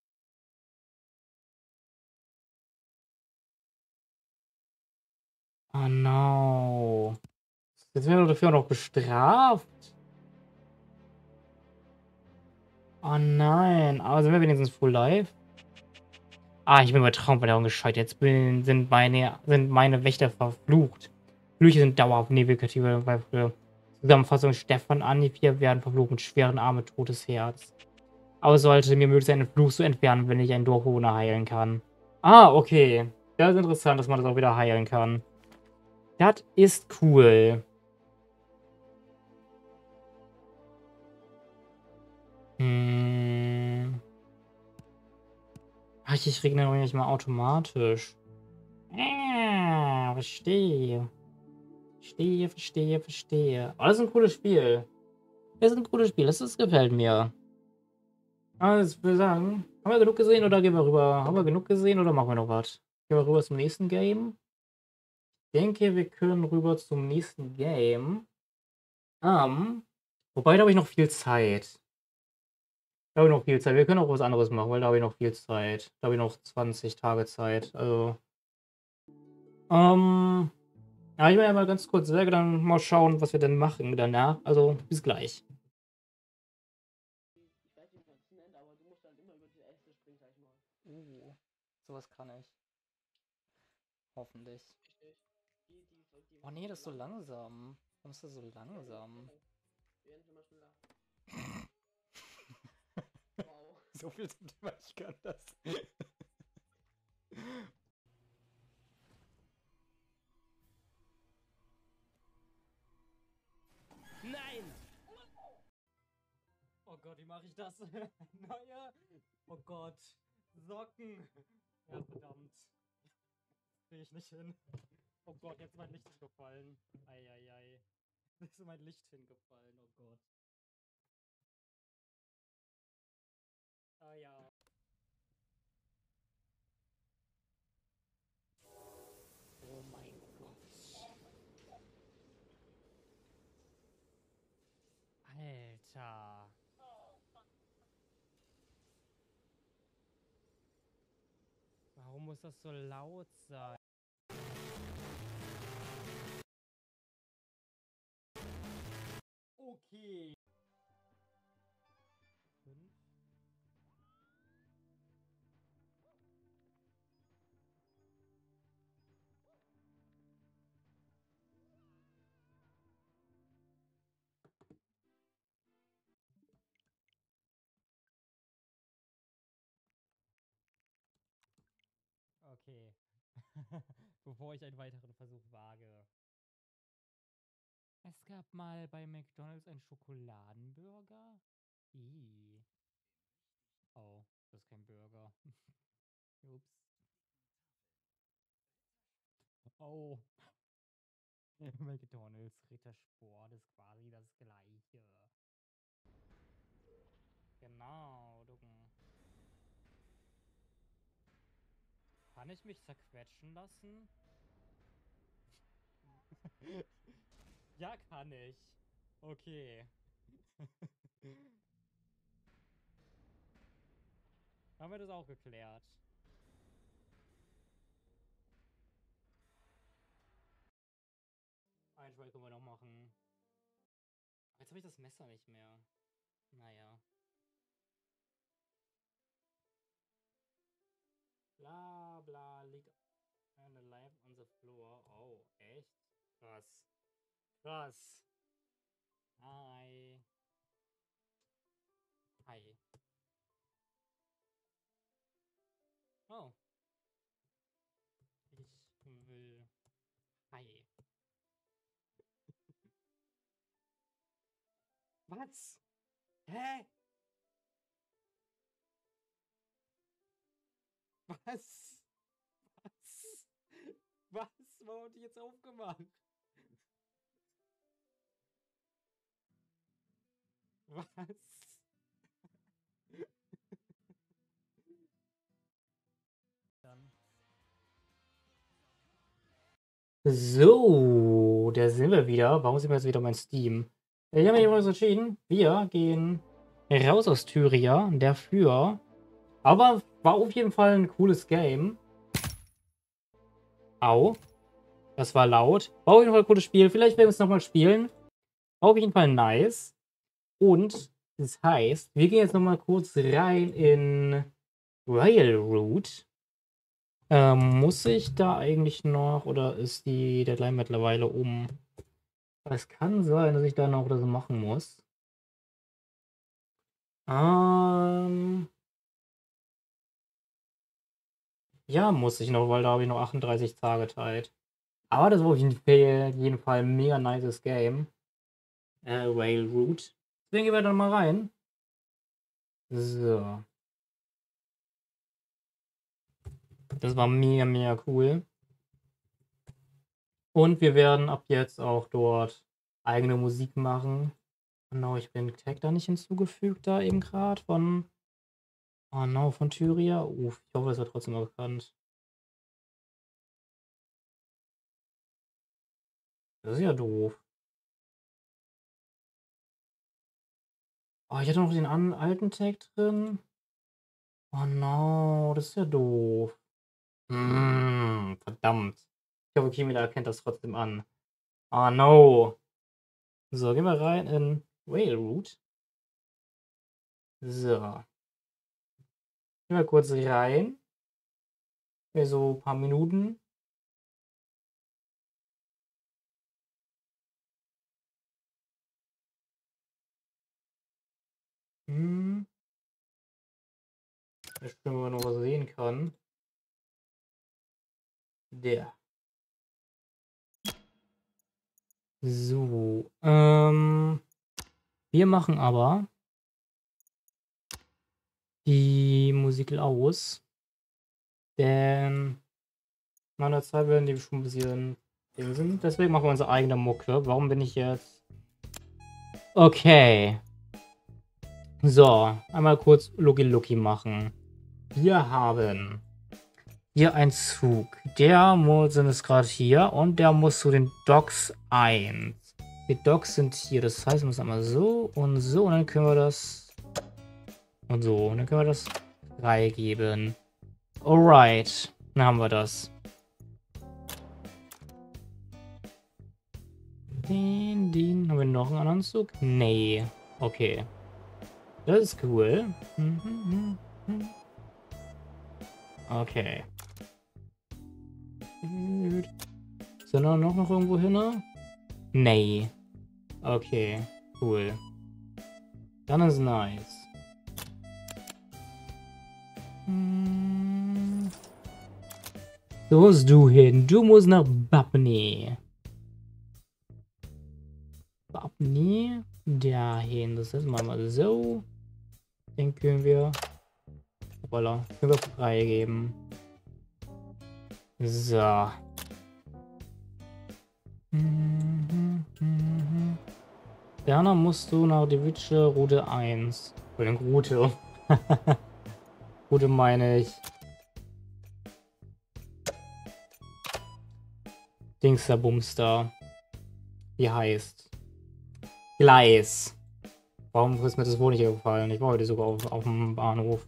Oh no. Jetzt werden wir dafür auch noch bestraft. Oh nein. Aber sind wir wenigstens full life? Ah, ich bin bei Traumwanderung gescheitert. Jetzt sind meine Wächter verflucht. Flüche sind dauerhaft negative Beispiele. Zusammenfassung: Stefan, Anifia werden verflucht mit schweren Armen, totes Herz. Aber es sollte mir möglich sein, einen Fluch zu entfernen, wenn ich einen Dorfbewohner heilen kann. Ah, okay. Das ist interessant, dass man das auch wieder heilen kann. Das ist cool. Ach, ich regeneriere mich mal automatisch. Verstehe. Verstehe. Oh, das ist ein cooles Spiel. Das ist ein cooles Spiel. Das gefällt mir. Also, ich würde sagen, haben wir genug gesehen oder gehen wir rüber? Haben wir genug gesehen oder machen wir noch was? Gehen wir rüber zum nächsten Game? Ich denke, wir können rüber zum nächsten Game. Wobei, da habe ich noch viel Zeit. Da habe ich noch viel Zeit. Wir können auch was anderes machen, weil da habe ich noch viel Zeit. Da habe ich noch 20 Tage Zeit. Also, ja, ich will ja mal ganz kurz weg, dann mal schauen, was wir denn machen danach. Also, bis gleich. Sowas kann ich. Hoffentlich. Oh nee, das ist so langsam. Warum ist das so langsam? So viel zum Thema, ich kann das. Nein! Oh Gott, wie mache ich das? Neue? Oh Gott. Socken. Ja, verdammt. Kriege ich nicht hin. Oh Gott, jetzt ist mein Licht hingefallen. Eieiei. Jetzt ist mein Licht hingefallen, oh Gott. Ah ja. Oh mein Gott. Alter. Warum muss das so laut sein? Okay. Okay. Bevor ich einen weiteren Versuch wage. Es gab mal bei McDonald's einen Schokoladenburger. Ih. Oh, das ist kein Burger. Ups. Oh. McDonald's Rittersport ist quasi das gleiche. Genau, ducken. Kann ich mich zerquetschen lassen? Ja, kann ich. Okay. Haben wir das auch geklärt? Ein Schwein können wir noch machen. Jetzt habe ich das Messer nicht mehr. Naja. Bla bla liegt and alive on the floor. Oh, echt? Krass. Krass. Hi. Hi. Oh. Ich will. Hi. Was? Hä? Was? Was? Was? Warum hat die jetzt aufgemacht? Was? Dann. So, da sind wir wieder. Warum sind wir jetzt wieder mein Steam? Ich habe mich übrigens entschieden, wir gehen raus aus Tyria dafür. Aber war auf jeden Fall ein cooles Game. Au. Das war laut. War auf jeden Fall ein cooles Spiel. Vielleicht werden wir es nochmal spielen. War auf jeden Fall nice. Und das heißt, wir gehen jetzt nochmal kurz rein in Railroad. Muss ich da eigentlich noch, oder ist die Deadline mittlerweile um? Es kann sein, dass ich da noch das machen muss. Ja, muss ich noch, weil da habe ich noch 38 Tage Zeit. Aber das war auf jeden Fall ein mega nices Game. Railroad. Deswegen gehen wir dann mal rein. So. Das war mega, mega cool. Und wir werden ab jetzt auch dort eigene Musik machen. Genau, ich bin Tag da nicht hinzugefügt, da eben gerade von. Oh no, von Tyria. Uff, ich hoffe, das wird trotzdem mal bekannt. Das ist ja doof. Oh, ich hatte noch den alten Tag drin. Oh no, das ist ja doof. Verdammt. Ich hoffe, Kimi erkennt das trotzdem an. Oh no. So, gehen wir rein in Railroad. So. Gehen wir kurz rein. Für so ein paar Minuten. Hm. Ich bin, wenn man noch was sehen kann. Der. So. Wir machen aber die Musik aus. Denn nach einer Zeit werden die schon ein bisschen Ding sind. Deswegen machen wir unsere eigene Mucke. Warum bin ich jetzt? Okay. So, einmal kurz Lucky Lucky machen. Wir haben hier einen Zug. Der sind es gerade hier und der muss zu den Docks 1. Die Docks sind hier, das heißt, wir müssen einmal so und dann können wir das und so. Und dann können wir das freigeben. Alright, dann haben wir das. Haben wir noch einen anderen Zug? Nee. Okay. Das ist cool. Okay. Ist da noch irgendwo hin? Nee. Okay. Cool. Dann ist nice. So musst du hin. Du musst nach Babni. Babni. Dahin. Das ist mal so. Den können wir. Voilà. Können wir freigeben. So. Ferner musst du nach Divitsche Route 1. Oder Route. Route meine ich. Dingster Bumster. Wie heißt? Gleis. Warum ist mir das wohl nicht gefallen? Ich war heute sogar auf dem Bahnhof.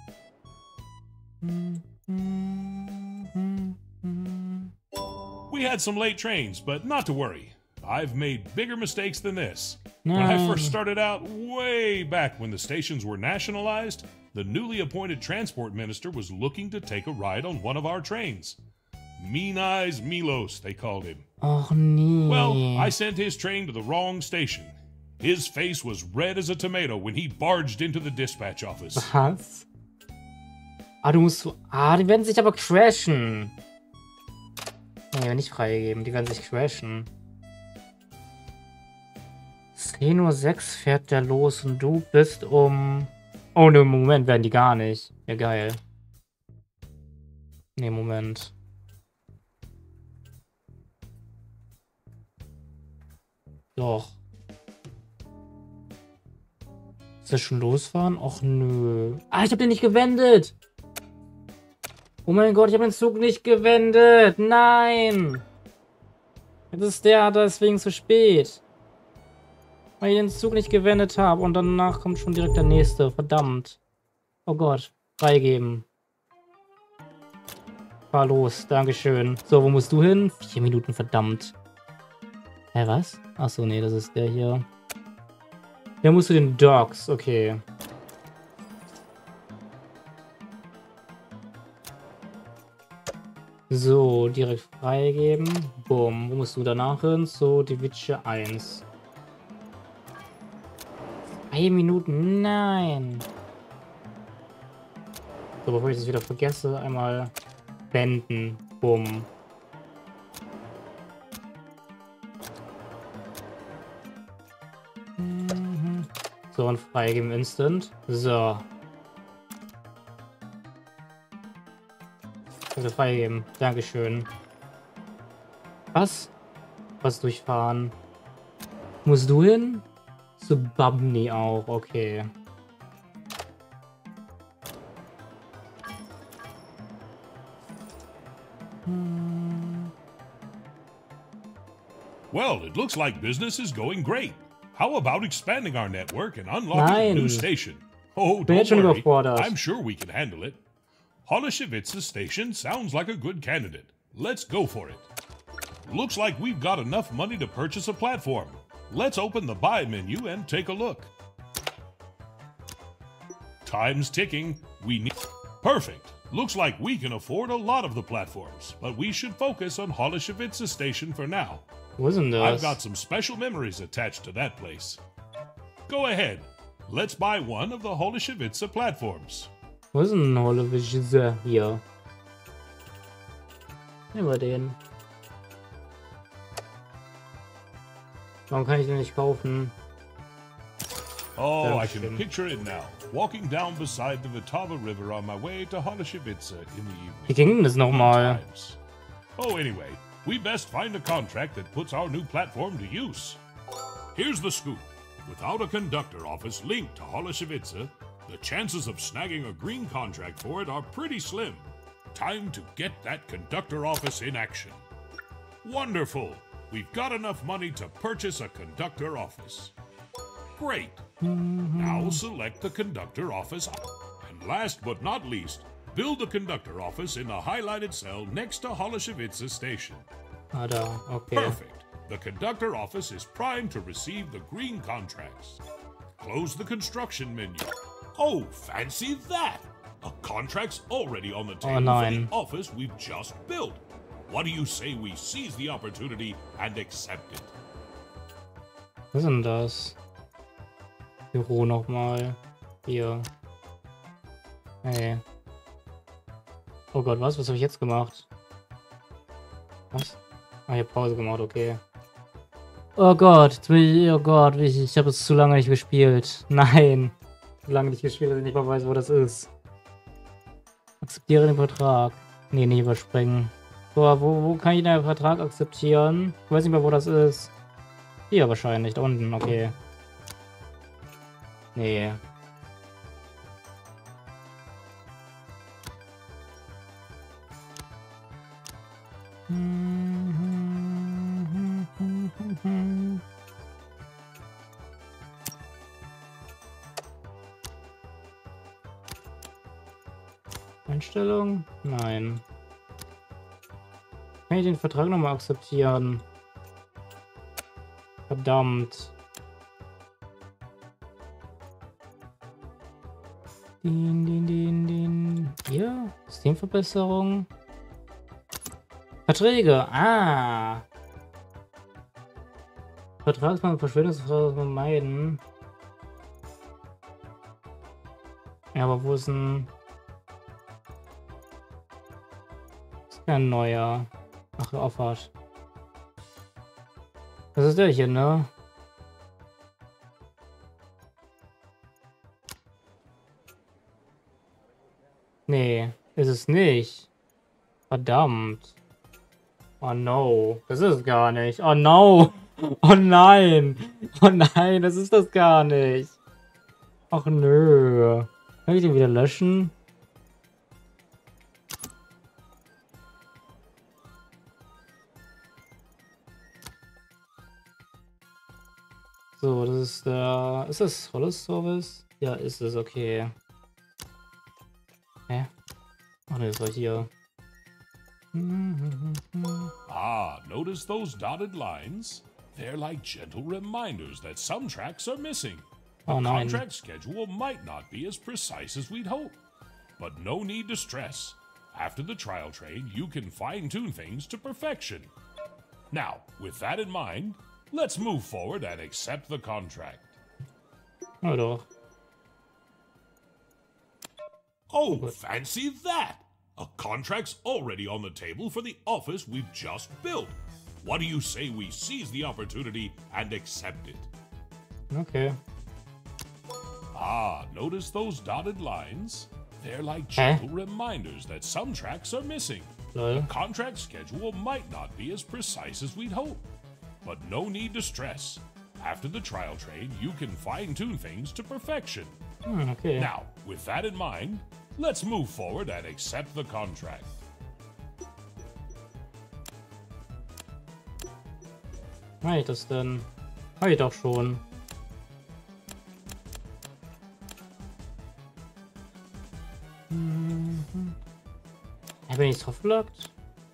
We had some late trains, but not to worry. I've made bigger mistakes than this. When I first started out, way back when the stations were nationalized, the newly appointed transport minister was looking to take a ride on one of our trains. Mean Eyes Milos, they called him. Och nee. Well, I sent his train to the wrong station. His face was red as a tomato when he barged into the dispatch office. Was? Ah, du musst... Ah, die werden sich aber crashen. Nee, nicht freigeben. Die werden sich crashen. 10:06 Uhr fährt der los und du bist um... Oh ne, Moment, werden die gar nicht. Ja, geil. Ne, Moment. Doch. Ist das schon losfahren? Och nö. Ah, ich hab den nicht gewendet. Oh mein Gott, ich habe den Zug nicht gewendet. Nein. Jetzt ist der deswegen zu spät. Weil ich den Zug nicht gewendet habe und danach kommt schon direkt der nächste. Verdammt. Oh Gott. Freigeben. Fahr los. Dankeschön. So, wo musst du hin? 4 Minuten, verdammt. Hä, was? Achso, nee, das ist der hier. Der musst du den Docks. Okay. So, direkt freigeben. Boom. Wo musst du danach hin? So, Divitsche 1. 2 Minuten. Nein. So, bevor ich das wieder vergesse, einmal wenden. Bumm. So, und freigeben instant. So. Also freigeben. Dankeschön. Was? Was durchfahren? Musst du hin? Zu Babni auch, okay. Well, it looks like business is going great. How about expanding our network and unlocking a new station? Oh, don't worry. I'm sure we can handle it. Holoshevice Station sounds like a good candidate. Let's go for it. Looks like we've got enough money to purchase a platform. Let's open the buy menu and take a look. Time's ticking. We need... Perfect. Looks like we can afford a lot of the platforms, but we should focus on Holoshevice Station for now. Wasn't this? I've got some special memories attached to that place. Go ahead. Let's buy one of the Holoshevice platforms. Wo ist denn Holoshevice hier? Nehmen wir den. Warum kann ich den nicht kaufen? Oh, I can picture it now. Walking down beside the Vitava River on my way to Holoshevice in the evening. Wie ging denn das nochmal? Oh, anyway, we best find a contract that puts our new platform to use. Here's the scoop. Without a conductor office linked to Holoshevice, the chances of snagging a green contract for it are pretty slim. Time to get that conductor office in action. Wonderful! We've got enough money to purchase a conductor office. Great! Now select the conductor office. And last but not least, build the conductor office in the highlighted cell next to Holoshevice Station. Ah, da, okay. Perfect! The conductor office is primed to receive the green contracts. Close the construction menu. Oh, fancy that! A contract's already on the table for the office we've just built. What do you say we seize the opportunity and accept it? Was ist denn das? Büro nochmal. Hier. Hey. Oh Gott, was? Was habe ich jetzt gemacht? Was? Ah, ich hab Pause gemacht, okay. Oh Gott, jetzt bin ich, oh Gott, ich habe es zu lange nicht gespielt. Nein. Zu lange nicht gespielt, dass ich nicht mal weiß, wo das ist. Akzeptiere den Vertrag. Nee, nicht überspringen. So, wo kann ich den Vertrag akzeptieren? Ich weiß nicht mehr, wo das ist. Hier wahrscheinlich, da unten, okay. Nee. Einstellung? Nein. Kann ich den Vertrag nochmal akzeptieren? Verdammt. Hier? Systemverbesserung. Verträge. Ah. Vertragsmann und Verschwendungsvertrag vermeiden. Ja, aber wo ist ein... Ist kein neuer. Ach, Auffahrt. Das ist der hier, ne? Nee, ist es nicht. Verdammt. Oh no. Das ist es gar nicht. Oh no. Oh nein. Oh nein, das ist das gar nicht. Ach nö. Kann ich den wieder löschen? So, das ist der... Ist das Hollis Service? Ja, ist es, okay. Hä? Ach ne, das war hier. Ah, notice those dotted lines? They're like gentle reminders that some tracks are missing. The Oh nein. contract schedule might not be as precise as we'd hope. But no need to stress. After the trial train, you can fine-tune things to perfection. Now, with that in mind, let's move forward and accept the contract. Oh doch. Oh, fancy that! A contract's already on the table for the office we've just built. What do you say we seize the opportunity and accept it? Okay. Ah, notice those dotted lines? They're like gentle reminders that some tracks are missing. Lol. The contract schedule might not be as precise as we'd hope. But no need to stress. After the trial train, you can fine-tune things to perfection. Okay. Now, with that in mind, let's move forward and accept the contract. Mach ich das denn? Hab ich doch schon. Bin ich drauf gelockt?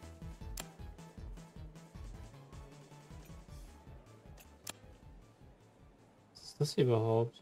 Was ist das hier überhaupt?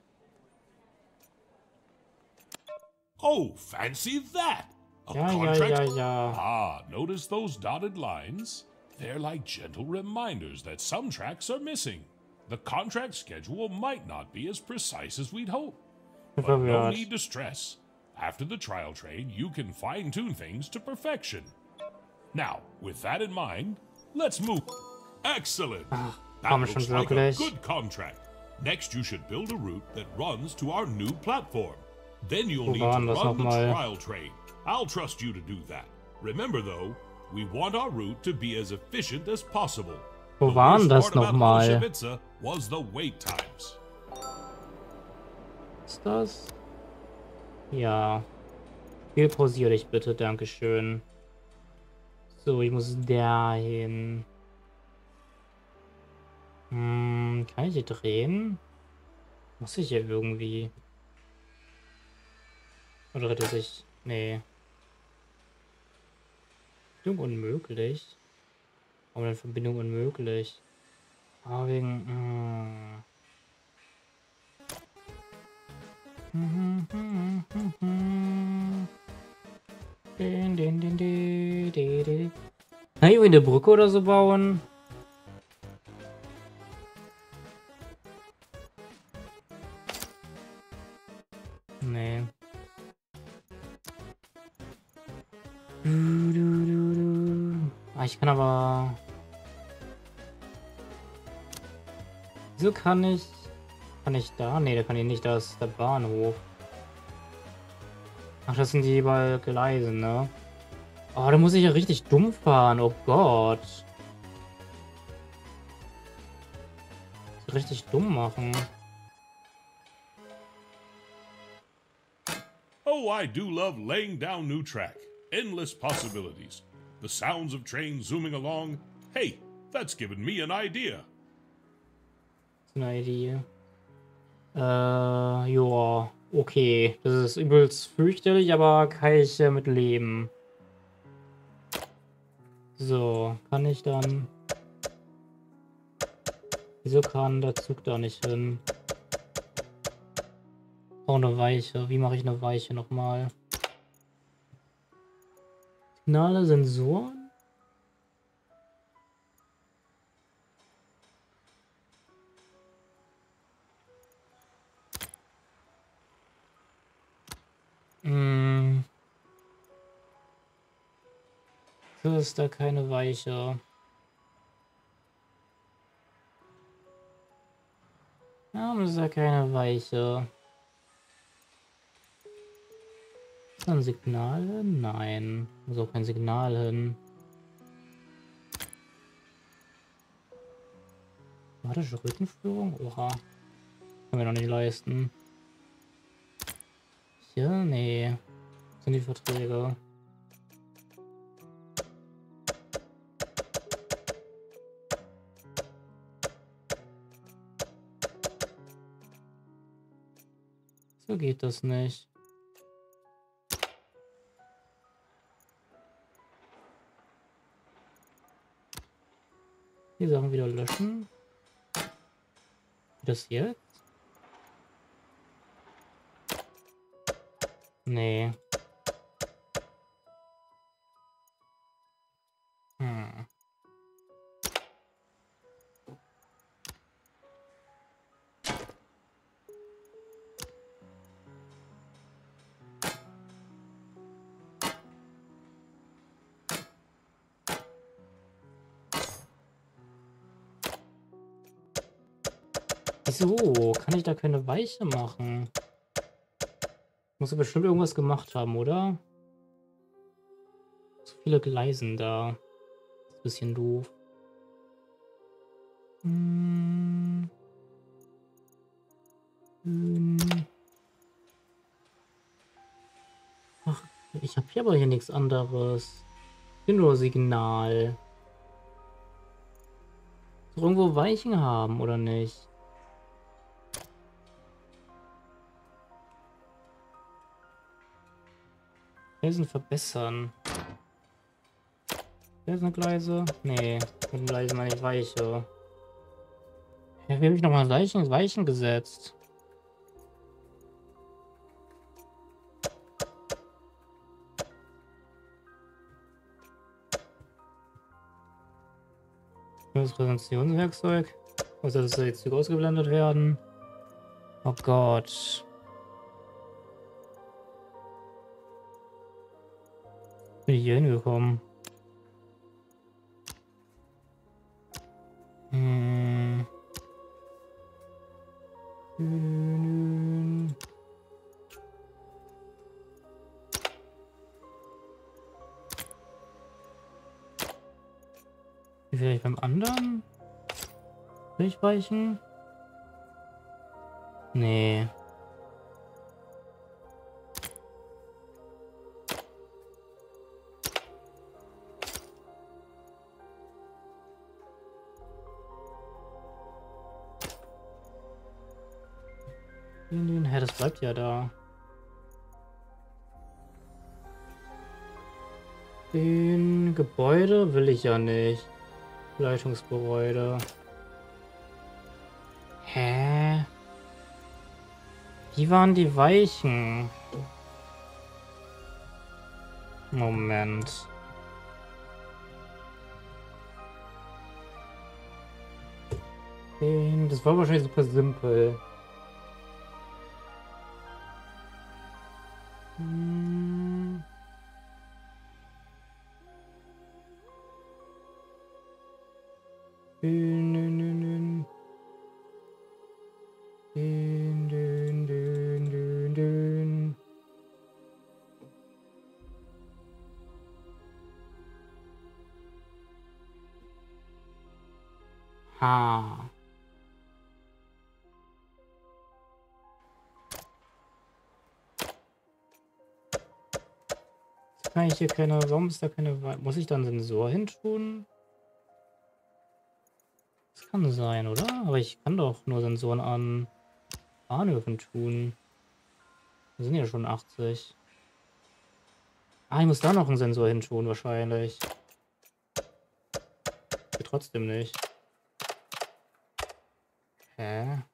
Oh, fancy that! A Ja, contract. ja. Ah, notice those dotted lines? They're like gentle reminders that some tracks are missing. The contract schedule might not be as precise as we'd hope. But no Verwirrt. need to stress. After the trial train, you can fine-tune things to perfection. Now, with that in mind, let's move. Excellent! That komm schon, looks like a wirklich. good contract. Next, you should build a route that runs to our new platform. Then you'll Wo need war to denn das run the nochmal? trial train. I'll trust you to do that. Remember, though, we want our route to be as efficient as possible. Wo The war denn worst das part about nochmal? Bolshevitsa was the wait times. Ist das? Ja. Spiel pausier dich bitte, dankeschön. So, ich muss dahin. Kann ich hier drehen? Muss ich hier irgendwie? Oder hätte sich... Nee. Verbindung unmöglich. Warum denn Verbindung unmöglich? Ah, wegen... Kann ich irgendwie eine Brücke oder so bauen? Nee. Ah, ich kann aber... Wieso kann ich... Kann ich da? Nee, da kann ich nicht. Da ist der Bahnhof. Ach, das sind die Gleise, ne? Oh, da muss ich ja richtig dumm fahren. Oh Gott. Richtig dumm machen. Oh, I do love laying down new track. Endless possibilities. The sounds of trains zooming along. Hey, that's given me an idea. Das ist eine Idee. Ja, okay. Das ist übelst fürchterlich, aber kann ich mit leben. So, kann ich dann... Wieso kann der Zug da nicht hin? Oh, eine Weiche. Wie mache ich eine Weiche nochmal? Signale, Sensoren? Hm. So ist da keine Weiche. Warum ist da keine Weiche? Ist da ein Signal hin? Nein. Muss auch kein Signal hin. Automatische Rückenführung? Oha. Können wir noch nicht leisten. Hier? Nee. Das sind die Verträge. So geht das nicht. Die Sachen wieder löschen. Wie das jetzt? Nee. Hm. Wieso? Kann ich da keine Weiche machen? Muss ja bestimmt irgendwas gemacht haben, oder? Zu viele Gleisen da. Ist ein bisschen doof. Hm. Ach, ich habe hier aber hier nichts anderes. Hier nur Signal. Soll irgendwo Weichen haben, oder nicht? Felsen verbessern. Felsengleise? Nee, mit dem Gleise meine ich Weiche. Ja, wie habe ich nochmal Weichen gesetzt? Das Präsentationswerkzeug. Muss das jetzt ausgeblendet werden? Oh Gott. Bin ich hier hingekommen? Hm. Wie vielleicht beim anderen? Durchweichen? Nee. Hä, das bleibt ja da. Den Gebäude will ich ja nicht. Leitungsgebäude. Hä? Wie waren die Weichen? Moment. Das war wahrscheinlich super simpel. Dün, dün, dün, dün. Dün, dün, dün, dün, dün. Ha. Kann ich hier keine. Warum ist da keine. Muss ich da einen Sensor hin Das kann sein, oder? Aber ich kann doch nur Sensoren an Bahnhöfen tun. Wir sind ja schon 80. Ah, ich muss da noch einen Sensor hin tun, wahrscheinlich. Geht trotzdem nicht. Hä?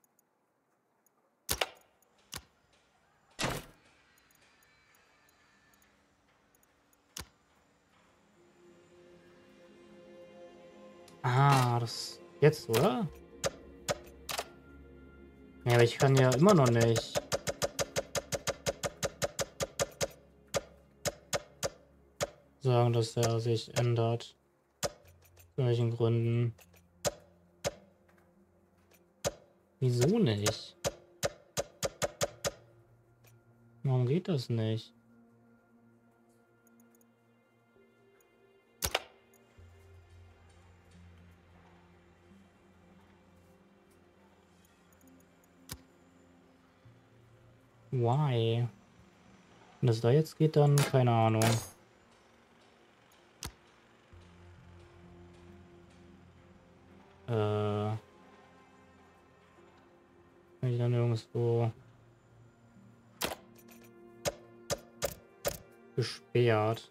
Ah, das jetzt, oder? Ja, aber ich kann ja immer noch nicht. Sagen, dass er sich ändert. Aus welchen Gründen? Wieso nicht? Warum geht das nicht? Why? Wenn das da jetzt geht, dann keine Ahnung. Kann ich dann irgendwo gesperrt?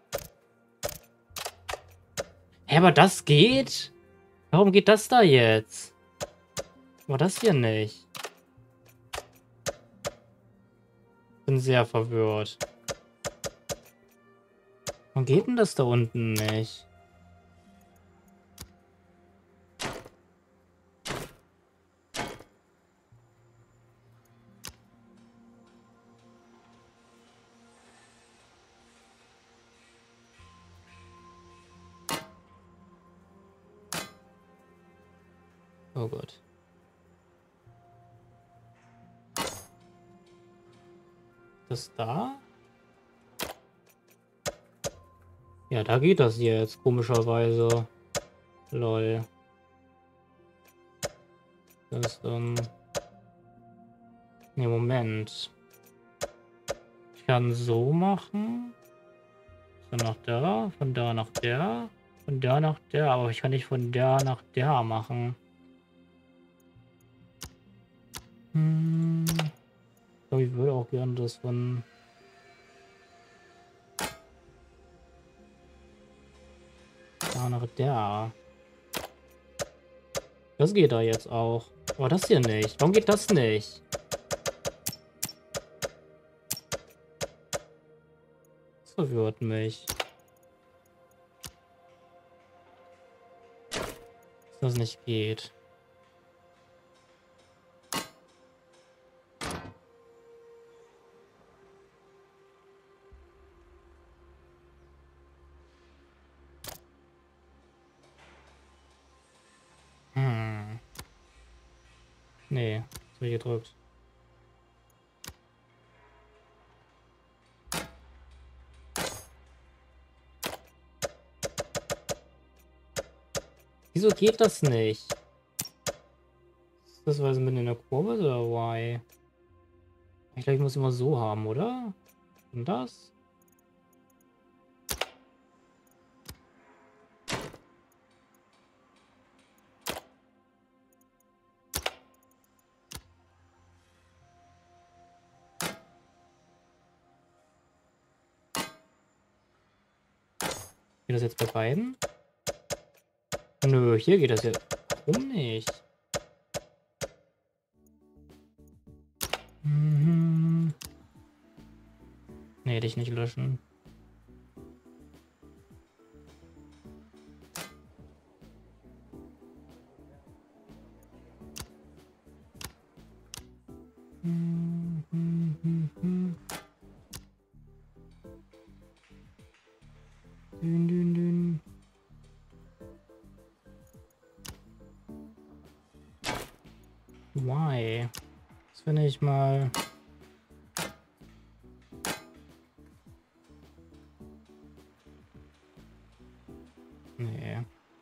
Hä, aber das geht? Warum geht das da jetzt? Aber das hier nicht. Bin sehr verwirrt. Warum geht denn das da unten nicht? Oh Gott. Das da? Ja, da geht das jetzt, komischerweise. Lol. Das ist, ne, Moment. Ich kann so machen. So nach da, von da nach der, von da nach der, aber ich kann nicht von der nach der machen. Ich glaube, ich würde auch gerne das von da nach der. Das geht da jetzt auch. Aber das hier nicht. Warum geht das nicht? Das verwirrt mich. Dass das nicht geht. Nee, so gedrückt. Wieso geht das nicht? Ist das, weil es mit in der Kurve ist, oder why? Ich glaube, ich muss immer so haben, oder? Und das? Geht das jetzt bei beiden? Nö, hier geht das jetzt. Warum nicht? Nee, dich nicht löschen. Why? Das finde ich mal... Nee.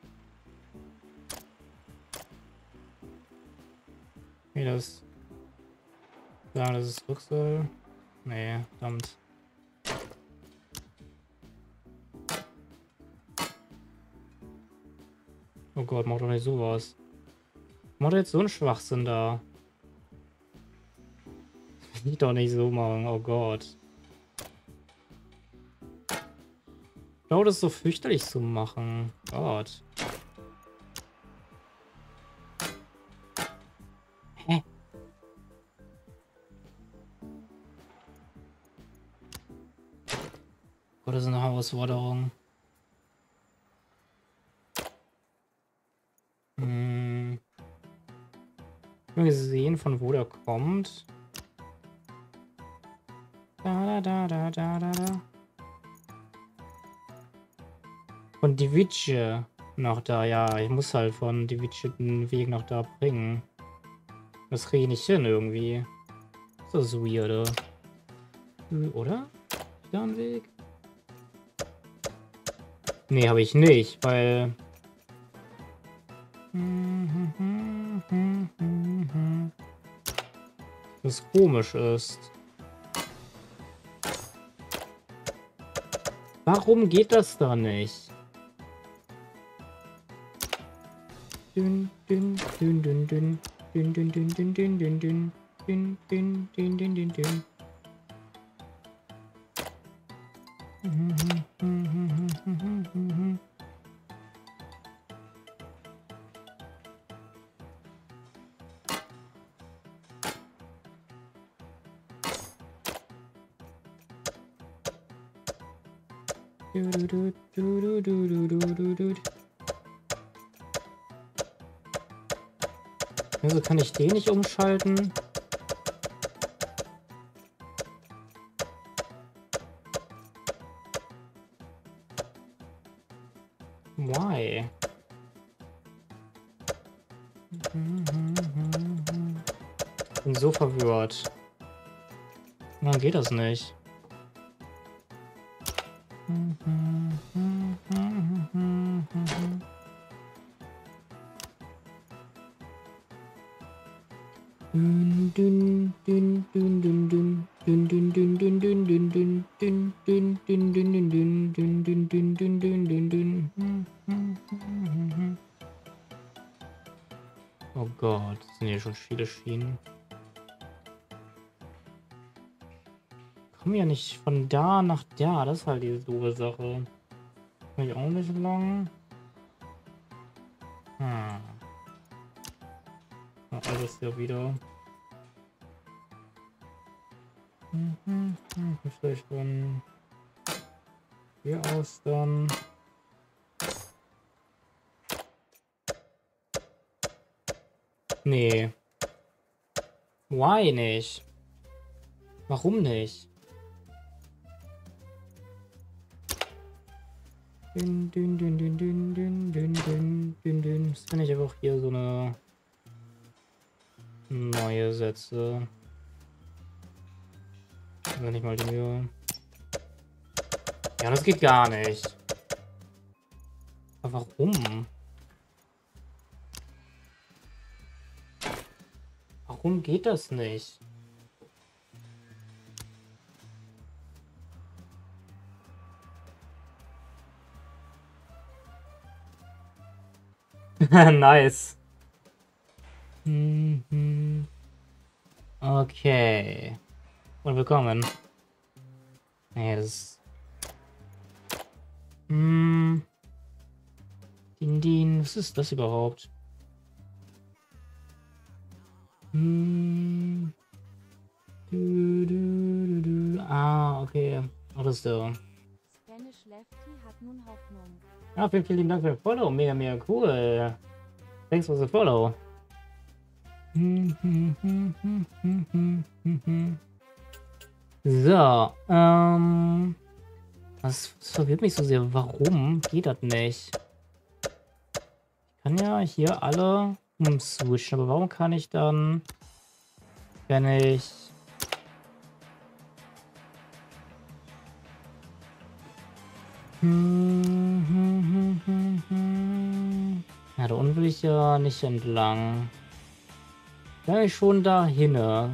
Nee, das... Ja, das ist Rücksel. Nee, verdammt. Oh Gott, mach doch nicht sowas. Mach doch jetzt so einen Schwachsinn da. Das will ich doch nicht so machen, oh Gott. Ich glaube, das ist so fürchterlich zu machen. Gott. Hä? Gott, das ist eine Herausforderung. Wir sehen, von wo der kommt. Da. Von Divice nach da, ja. Ich muss halt von Divice den Weg nach da bringen. Das kriege ich nicht hin irgendwie. Das ist weird. Oder? Ist da ein Weg? Nee, habe ich nicht, weil... Das komisch ist. Warum geht das da nicht? Dün, dün, dün, dün, dün. Dün, dün, dün, dün, dün, dün, dün. Dün, dün, dün, dün, dün, dün. Also kann ich den nicht umschalten? Why? Bin so verwirrt. Warum geht das nicht? Oh Gott, das sind hier schon viele Schienen. Komm ja nicht von da nach da, das ist halt die doofe Sache. Kann ich auch nicht lang. Alles ja wieder. Vielleicht von hier aus dann. Nee. Why nicht? Warum nicht? Das finde ich aber auch hier so eine neue Sätze. Also nicht mal die Mühe. Ja, das geht gar nicht. Aber warum? Warum geht das nicht? Nice. Okay. Und willkommen. Nee, das Din, was ist das überhaupt? Ah, okay. Oh, das ist der. Spanish Lefty hat nun Hoffnung. Ja, vielen lieben Dank für den Follow. Mega, mega cool. Thanks for the follow. So, das verwirrt mich so sehr. Warum geht das nicht? Ich kann ja hier alle umswitchen. Aber warum kann ich dann, wenn ich... Ja, da unten will ich ja nicht entlang. Ja, ich schon dahin.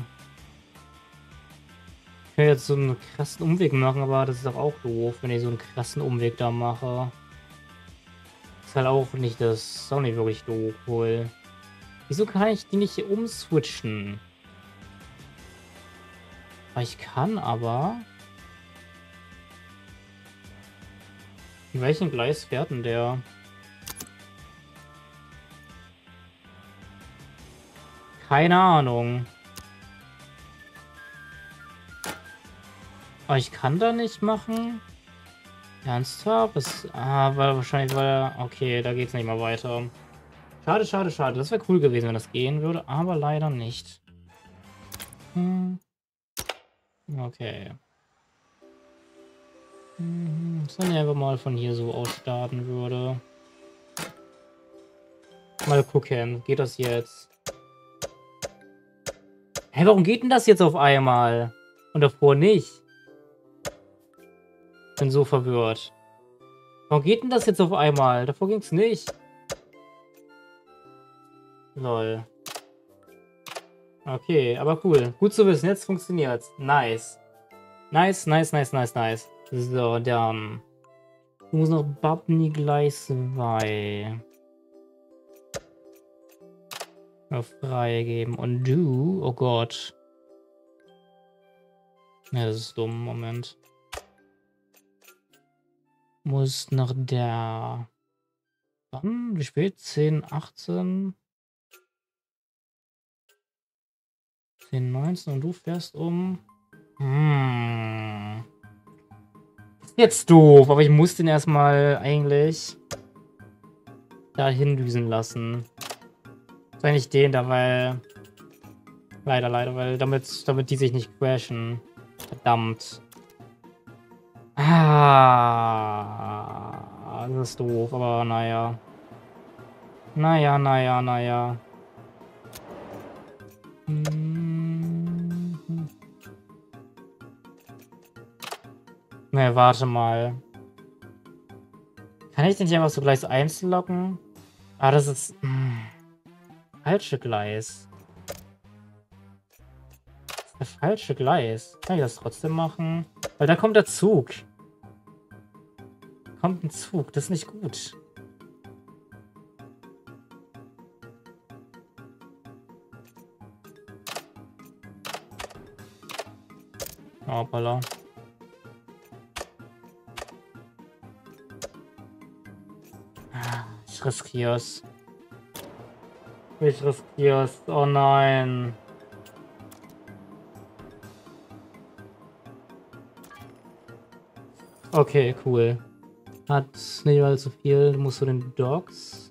Ich will jetzt so einen krassen Umweg machen, aber das ist doch auch doof, wenn ich so einen krassen Umweg da mache. Ist halt auch nicht das, ist auch nicht wirklich doof wohl. Wieso kann ich die nicht umswitchen? Ich kann aber... In welchem Gleis fährt denn der? Keine Ahnung. Aber ich kann da nicht machen. Ernsthaft? Weil wahrscheinlich war okay, da geht's nicht mehr weiter. Schade, schade, schade. Das wäre cool gewesen, wenn das gehen würde, aber leider nicht. Okay. Wenn ich einfach mal von hier so aus starten würde. Mal gucken, geht das jetzt? Hä, warum geht denn das jetzt auf einmal? Und davor nicht? Bin so verwirrt. Warum geht denn das jetzt auf einmal? Davor ging's nicht. Lol. Okay, aber cool. Gut zu wissen, jetzt funktioniert's. Nice. Nice, nice, nice, nice, nice. So, dann. Ich muss noch Babni Gleis 2 freigeben. Und du, oh Gott. Ja, das ist dumm. Moment. Muss nach der... Wann? Wie spät? 10, 18? 10, 19 und du fährst um... Jetzt doof, aber ich muss den erstmal eigentlich dahin düsen lassen. Sei nicht den da, weil... Leider, weil damit die sich nicht crashen. Verdammt. Das ist doof, aber naja. Naja. Ne, warte mal. Kann ich den nicht einfach so Gleis 1 locken? Ah, das ist... falsche Gleis. Das ist das falsche Gleis. Kann ich das trotzdem machen? Weil da kommt der Zug. Kommt ein Zug, das ist nicht gut. Hoppala. Ich riskier's. Oh nein. Okay, cool. Hat nicht allzu viel. Du musst zu den Docks.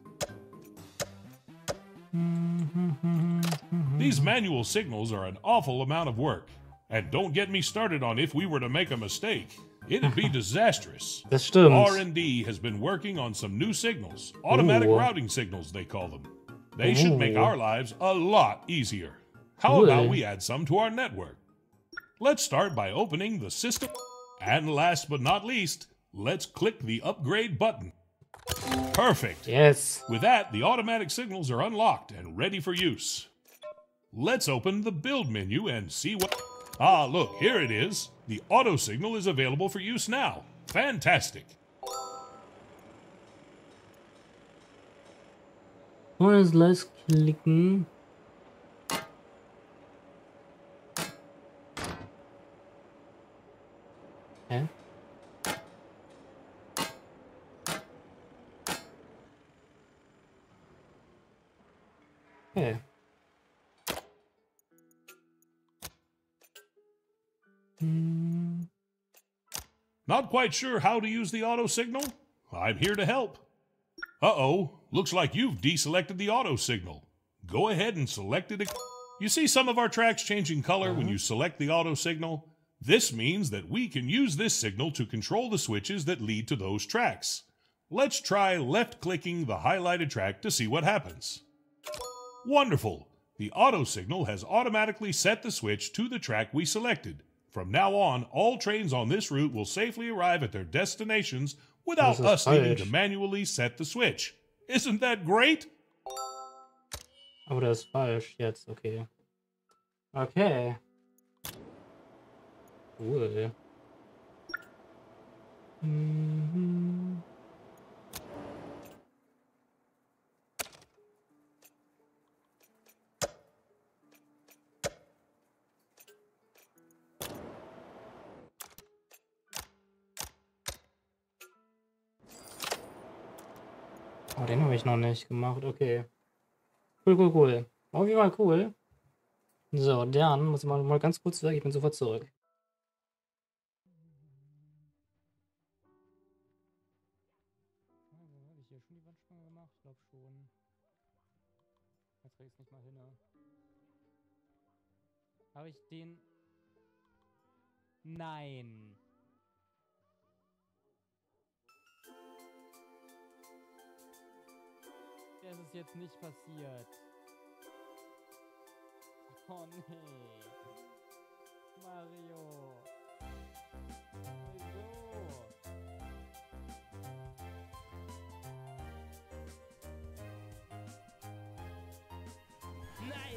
These manual signals are an awful amount of work. And don't get me started on if we were to make a mistake. It'd be disastrous. Das stimmt. R&D has been working on some new signals. Automatic routing signals, they call them. They should make our lives a lot easier. How about we add some to our network? Let's start by opening the system. And last but not least, let's click the upgrade button. Perfect. Yes. With that, the automatic signals are unlocked and ready for use. Let's open the build menu and see what... Ah, look, here it is. The auto signal is available for use now. Fantastic. Neues Gleis klicken. Hä? Okay. Not quite sure how to use the auto signal? I'm here to help. Uh-oh, looks like you've deselected the auto signal. Go ahead and select it again. You see some of our tracks changing color when you select the auto signal? This means that we can use this signal to control the switches that lead to those tracks. Let's try left-clicking the highlighted track to see what happens. Wonderful! The auto signal has automatically set the switch to the track we selected. From now on, all trains on this route will safely arrive at their destinations without Das ist us needing to falsch. manually set the switch. Isn't that great? Aber das ist falsch jetzt, okay. Okay. Cool. Mhm. Oh, den habe ich noch nicht gemacht, okay. Cool. Auf jeden Fall cool. So, dann muss ich mal ganz kurz weg, ich bin sofort zurück. Also, habe ich hier schon die Wandsprünge gemacht? Ich glaube schon. Jetzt krieg ich es nicht mal hin. Ne? Habe ich den... Nein. Das ist jetzt nicht passiert. Oh nee. Mario. Wieso? Nein!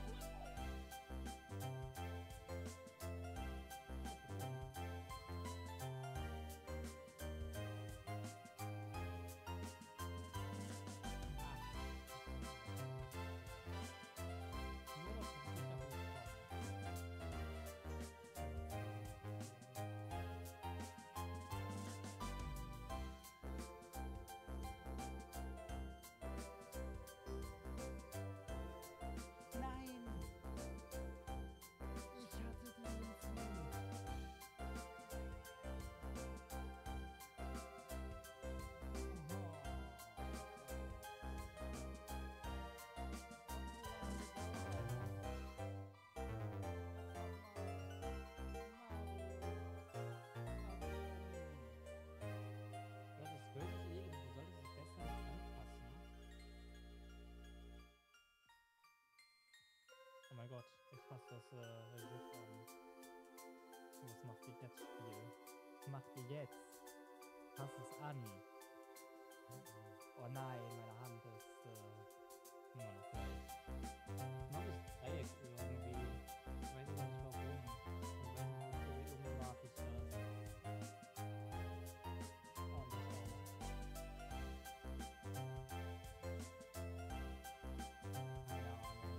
Oh mein Gott, ich fasse das Riff an. Was macht ihr jetzt, Spiel? Was macht ihr jetzt? Fass es an. Oh nein, meine Hand ist immer noch gleich. Mach das Dreieck irgendwie. Ich weiß aber nicht warum. Ich weiß nicht, irgendwie mag ich das. Oh, das keine Ahnung.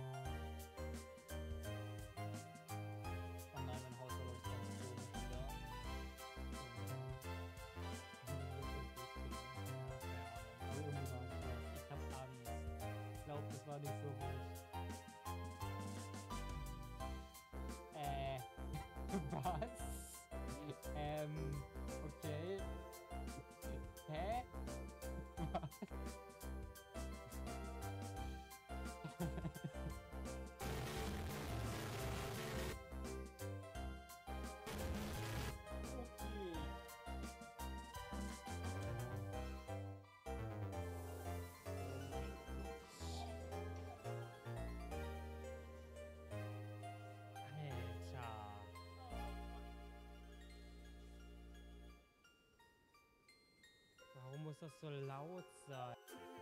Oh nein, mein Haus war doch ganz komisch wieder. Aber irgendwie war es das. Ich hab Angst. Ich glaube, das war nicht so gut. Was? Okay. Hä? Was? Okay. Alter. Warum muss das so laut sein?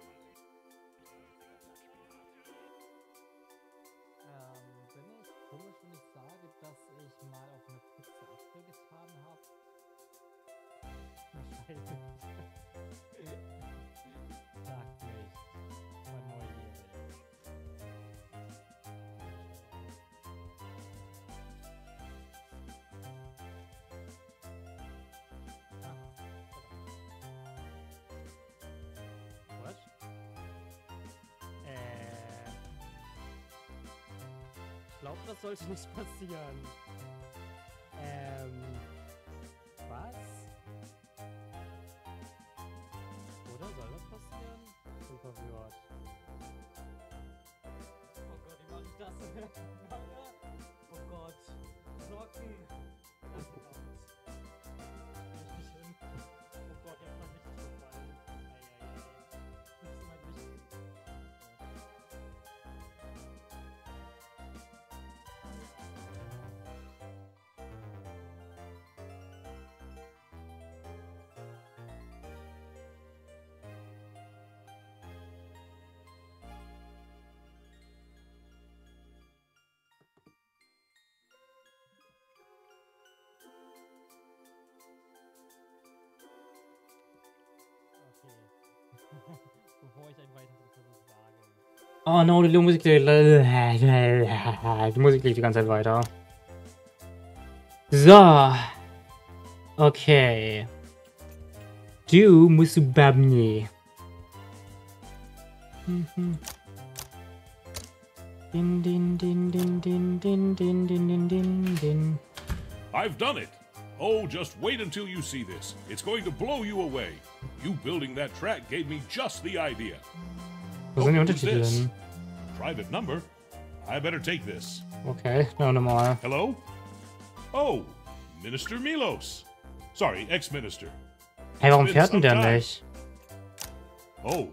Bin ich komisch, wenn ich sage, dass ich mal auf eine Pizza Apfel getan habe? Wahrscheinlich. Sag nicht. Ich war neugierig. What? Ich glaube, das sollte nicht passieren. Was? Oder soll das passieren? Ich bin verwirrt. Oh Gott, wie mache ich das? Oh Gott. Socken. Oh Gott. Kann ich nicht hin. Oh Gott, jetzt mal richtig gefallen. Eieiei. Das ist mein wichtiges. Bevor ich einen weiteren Versuch wage. Oh no, die Musik liegt die ganze Zeit weiter. So. Okay. Du musst zu Babni. Din, din, din, din, din, din, din, din, din, din, din. I've done it. Oh, just wait until you see this. It's going to blow you away. You building that track gave me just the idea. Wo sind die who's Untertitel this? denn? Private number. I better take this. Okay, na nochmal. Hello? Oh, Minister Milos. Sorry, ex-minister. Hey, warum It's been fährt denn der some time. nicht? Oh.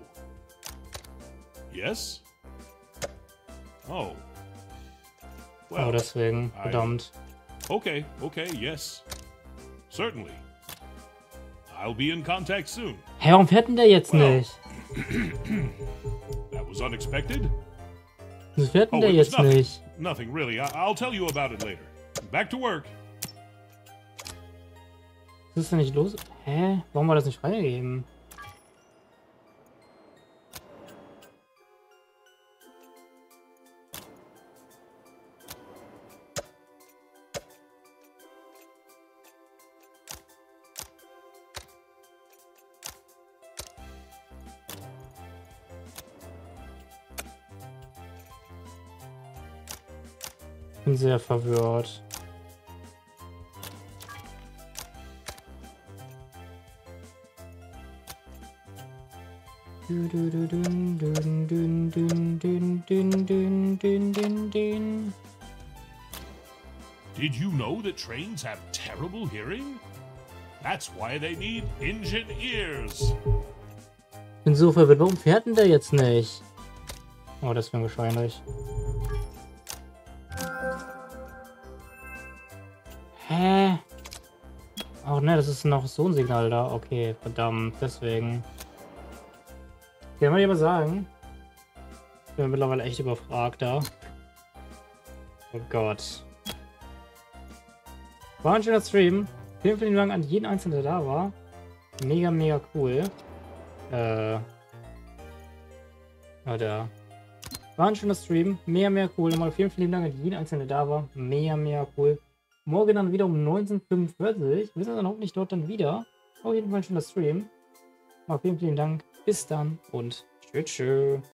Yes? Oh. Oh, deswegen. I- Verdammt. Okay, yes. Certainly. I'll be in contact soon. Hey, warum fährt denn der jetzt Well. nicht? That was unexpected. Wieso fährt denn Oh, der it was jetzt nothing. nicht? Nothing really. I'll tell you about it later. Back to work. Was ist denn nicht los? Hä? Warum war das nicht freigegeben? Bin sehr verwirrt. Did you know that trains have terrible hearing? That's why they need engine ears. Bin so verwirrt. Warum fährt denn der jetzt nicht? Oh, deswegen wahrscheinlich. Hä? Ach ne, das ist noch so ein Signal da. Okay, verdammt, deswegen. Kann man aber sagen. Ich bin mittlerweile echt überfragt da. Oh Gott. War ein schöner Stream. Vielen, vielen Dank an jeden Einzelnen, der da war. Mega, mega cool. Da. War ein schöner Stream. Mega, mega cool. Nochmal vielen, vielen Dank an jeden Einzelnen, der da war. Mega, mega cool. Morgen dann wieder um 19:45. Wir sind dann hoffentlich dort dann wieder. Auf jeden Fall ein schöner Stream. Mal vielen, vielen Dank. Bis dann und tschüss.